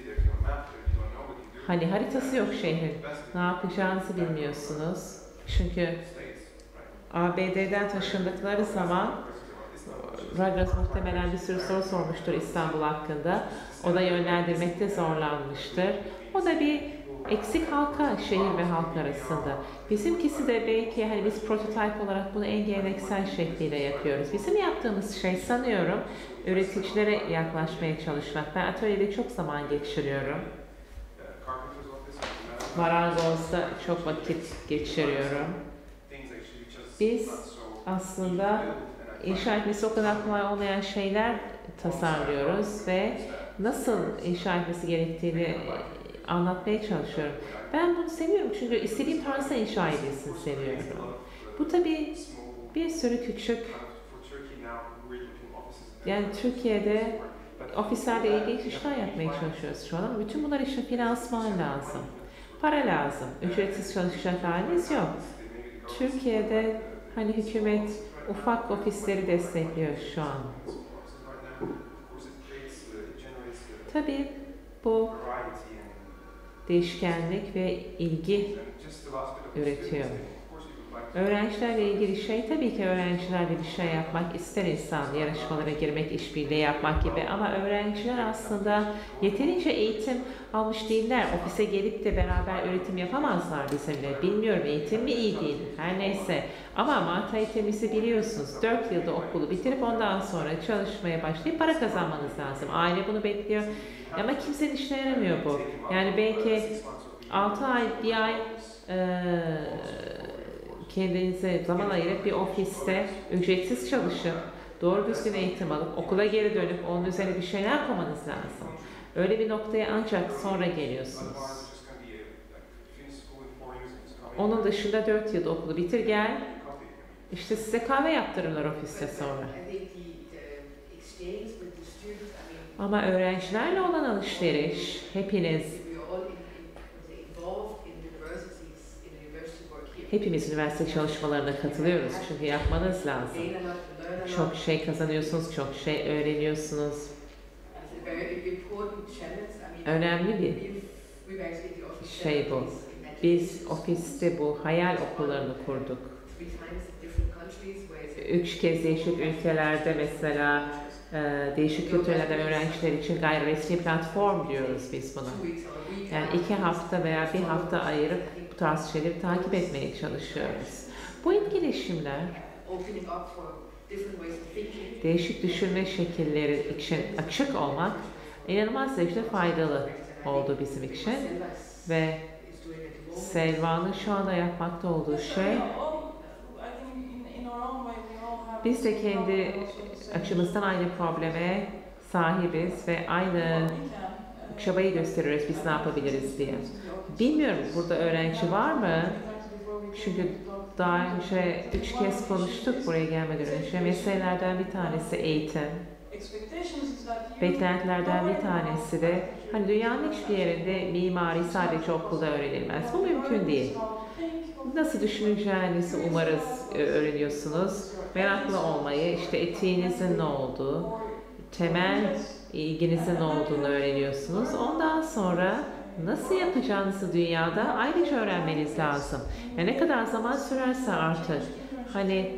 hani haritası yok şehrin. Ne yapacağınızı bilmiyorsunuz. Çünkü ABD'den taşındıkları zaman Rogers muhtemelen bir sürü soru sormuştur İstanbul hakkında. O da yönlendirmekte zorlanmıştır. O da bir eksik halka, şehir ve halk arasında. Bizimkisi de belki hani biz prototip olarak bunu en geleneksel şekliyle yapıyoruz. Bizim yaptığımız şey sanıyorum üreticilere yaklaşmaya çalışmak. Ben atölyede çok zaman geçiriyorum. Marangoz'da çok vakit geçiriyorum. Biz aslında inşa etmesi o kadar kolay olmayan şeyler tasarlıyoruz ve nasıl inşa etmesi gerektiğini anlatmaya çalışıyorum. Ben bunu seviyorum çünkü istediğim tarzda inşa edilsin seviyorum. Bu tabii bir sürü küçük, yani Türkiye'de ofislerde ilginç işler yapmaya çalışıyoruz şu an ama bütün bunlar için finansman lazım. Para lazım. Ücretsiz çalışacak haliniz yok. Türkiye'de hani hükümet ufak ofisleri destekliyor şu an. Tabii bu değişkenlik ve ilgi üretiyor. Öğrencilerle ilgili şey tabii ki öğrencilerle bir şey yapmak ister insan, yarışmalara girmek, işbirliği yapmak gibi ama öğrenciler aslında yeterince eğitim almış değiller. Ofise gelip de beraber üretim yapamazlar bizimle. Bilmiyorum eğitim mi iyi değil, her neyse. Ama mantalitemizi biliyorsunuz. 4 yılda okulu bitirip ondan sonra çalışmaya başlayıp para kazanmanız lazım. Aile bunu bekliyor. Ama kimsenin işine yaramıyor bu. Yani belki 6 ay, 1 ay kendinize zaman ayırıp bir ofiste ücretsiz çalışıp doğru düzgün eğitim alıp okula geri dönüp onun üzerine bir şeyler yapmanız lazım. Öyle bir noktaya ancak sonra geliyorsunuz. Onun dışında 4 yıl okulu bitir gel. İşte size kahve yaptırırlar ofiste sonra. Ama öğrencilerle olan alışveriş, hepimiz üniversite çalışmalarına katılıyoruz çünkü yapmanız lazım. Çok şey kazanıyorsunuz, çok şey öğreniyorsunuz. Önemli bir şey bu. Biz ofiste bu hayal okullarını kurduk. 3 kez değişik ülkelerde mesela değişik kültürlerden öğrenciler için gayri resmi platform diyoruz biz buna. Yani 2 hafta veya 1 hafta ayırıp bu tarz şeyleri takip etmeye çalışıyoruz. Bu etkileşimler değişik düşünme şekilleri için açık olmak inanılmaz derecede faydalı oldu bizim için ve Selva'nın şu anda yapmakta olduğu şey, biz de kendi açımızdan aynı probleme sahibiz ve aynı çabayı gösteriyoruz biz ne yapabiliriz diye. Bilmiyorum burada öğrenci var mı? Çünkü daha önce 3 kez konuştuk buraya gelmeden önce. Meselelerden bir tanesi eğitim. Beklentilerden bir tanesi de hani dünyanın hiçbir yerinde mimari sadece okulda öğrenilmez. Bu mümkün değil. Nasıl düşüneceğinizi umarız öğreniyorsunuz. Meraklı olmayı, işte etiğinizin ne olduğu, temel ilginizin ne olduğunu öğreniyorsunuz. Ondan sonra nasıl yapacağınızı dünyada ayrıca öğrenmeniz lazım. Yani ne kadar zaman sürerse artık. Hani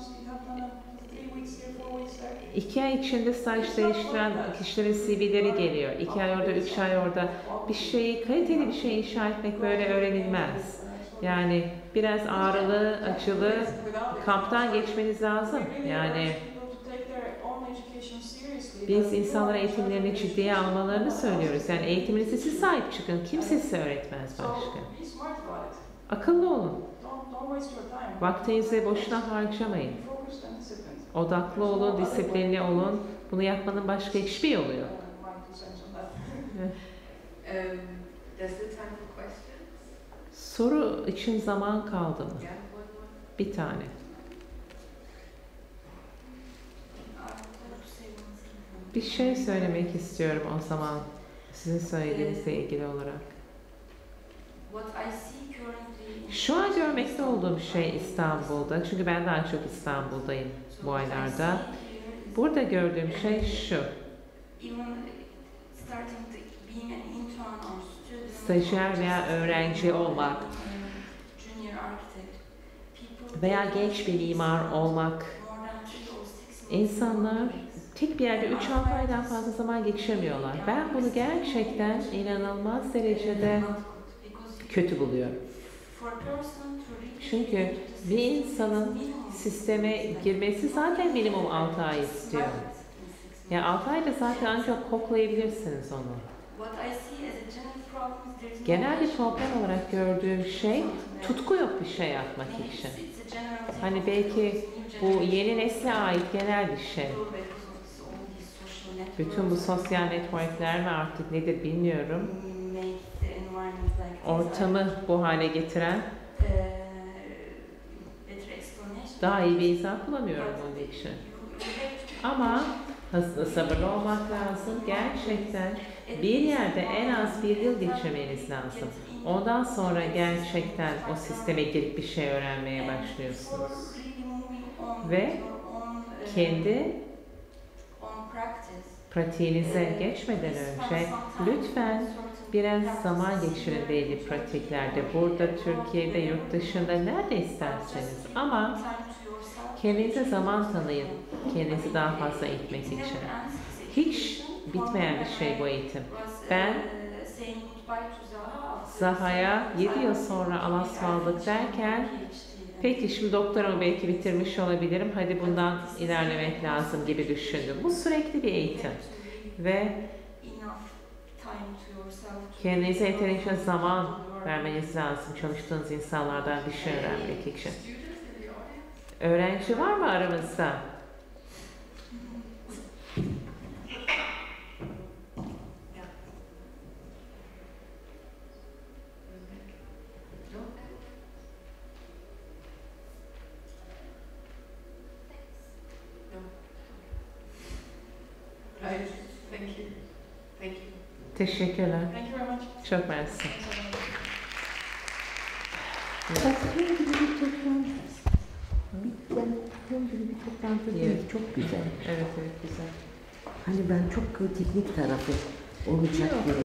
2 ay içinde staj değiştiren kişilerin CV'leri geliyor. 2 ay orada, 3 ay orada. Bir şeyi, kaliteli bir şey inşa etmek böyle öğrenilmez. Yani biraz ağrılı, acılı kamptan geçmeniz lazım. Yani biz insanlara eğitimlerini ciddiye almalarını söylüyoruz. Yani eğitiminize siz sahip çıkın. Kimse size öğretmez başka. Akıllı olun. Vaktinizi boşuna harcamayın. Odaklı olun, disiplinli olun. Bunu yapmanın başka hiçbir yolu yok. Soru için zaman kaldı mı? Bir tane. Bir şey söylemek istiyorum o zaman. Sizin söylediğinizle ilgili olarak. Şu an görmekte olduğum şey İstanbul'da. Çünkü ben daha çok İstanbul'dayım bu aylarda. Burada gördüğüm şey şu. Stajyer veya öğrenci olmak veya genç bir mimar olmak. İnsanlar tek bir yerde 3-6 aydan fazla zaman geçirmiyorlar. Ben bunu gerçekten inanılmaz derecede kötü buluyorum. Çünkü bir insanın sisteme girmesi zaten minimum 6 ay istiyor. Yani 6 ayda zaten ancak koklayabilirsiniz onu. Genel bir problem olarak gördüğüm şey tutku yok bir şey yapmak için. Hani belki bu yeni nesle ait genel bir şey. Bütün bu sosyal networkler mi artık nedir bilmiyorum. Ortamı bu hale getiren daha iyi bir izah bulamıyorum onun için. Ama hızlı sabırlı olmak lazım. Gerçekten bir yerde en az 1 yıl geçirmeniz lazım. Ondan sonra gerçekten o sisteme girip bir şey öğrenmeye başlıyorsunuz. Ve kendi pratiğinize geçmeden önce lütfen biraz zaman geçirin belli pratiklerde. Burada, Türkiye'de, yurt dışında nerede isterseniz. Ama kendinize zaman tanıyın. Kendinizi daha fazla eğitmek için. Hiç bitmeyen bir şey bu eğitim. Ben Zaha'ya 7 yıl sonra alasmallık derken peki şimdi doktoramı belki bitirmiş olabilirim. Hadi bundan ilerlemek lazım gibi düşündüm. Bu sürekli bir eğitim. Ve kendinize yeterince zaman vermeniz lazım çalıştığınız insanlardan bir şey öğrenmek için. Öğrenci var mı aramızda? Teşekkürler. Thank you very much. Çok mersi. Tasarım gibi bir toplantı. Tasarım gibi bir toplantı değil. Evet. Çok güzel. Evet, evet, güzel. Hani ben çok teknik tarafı olacak diye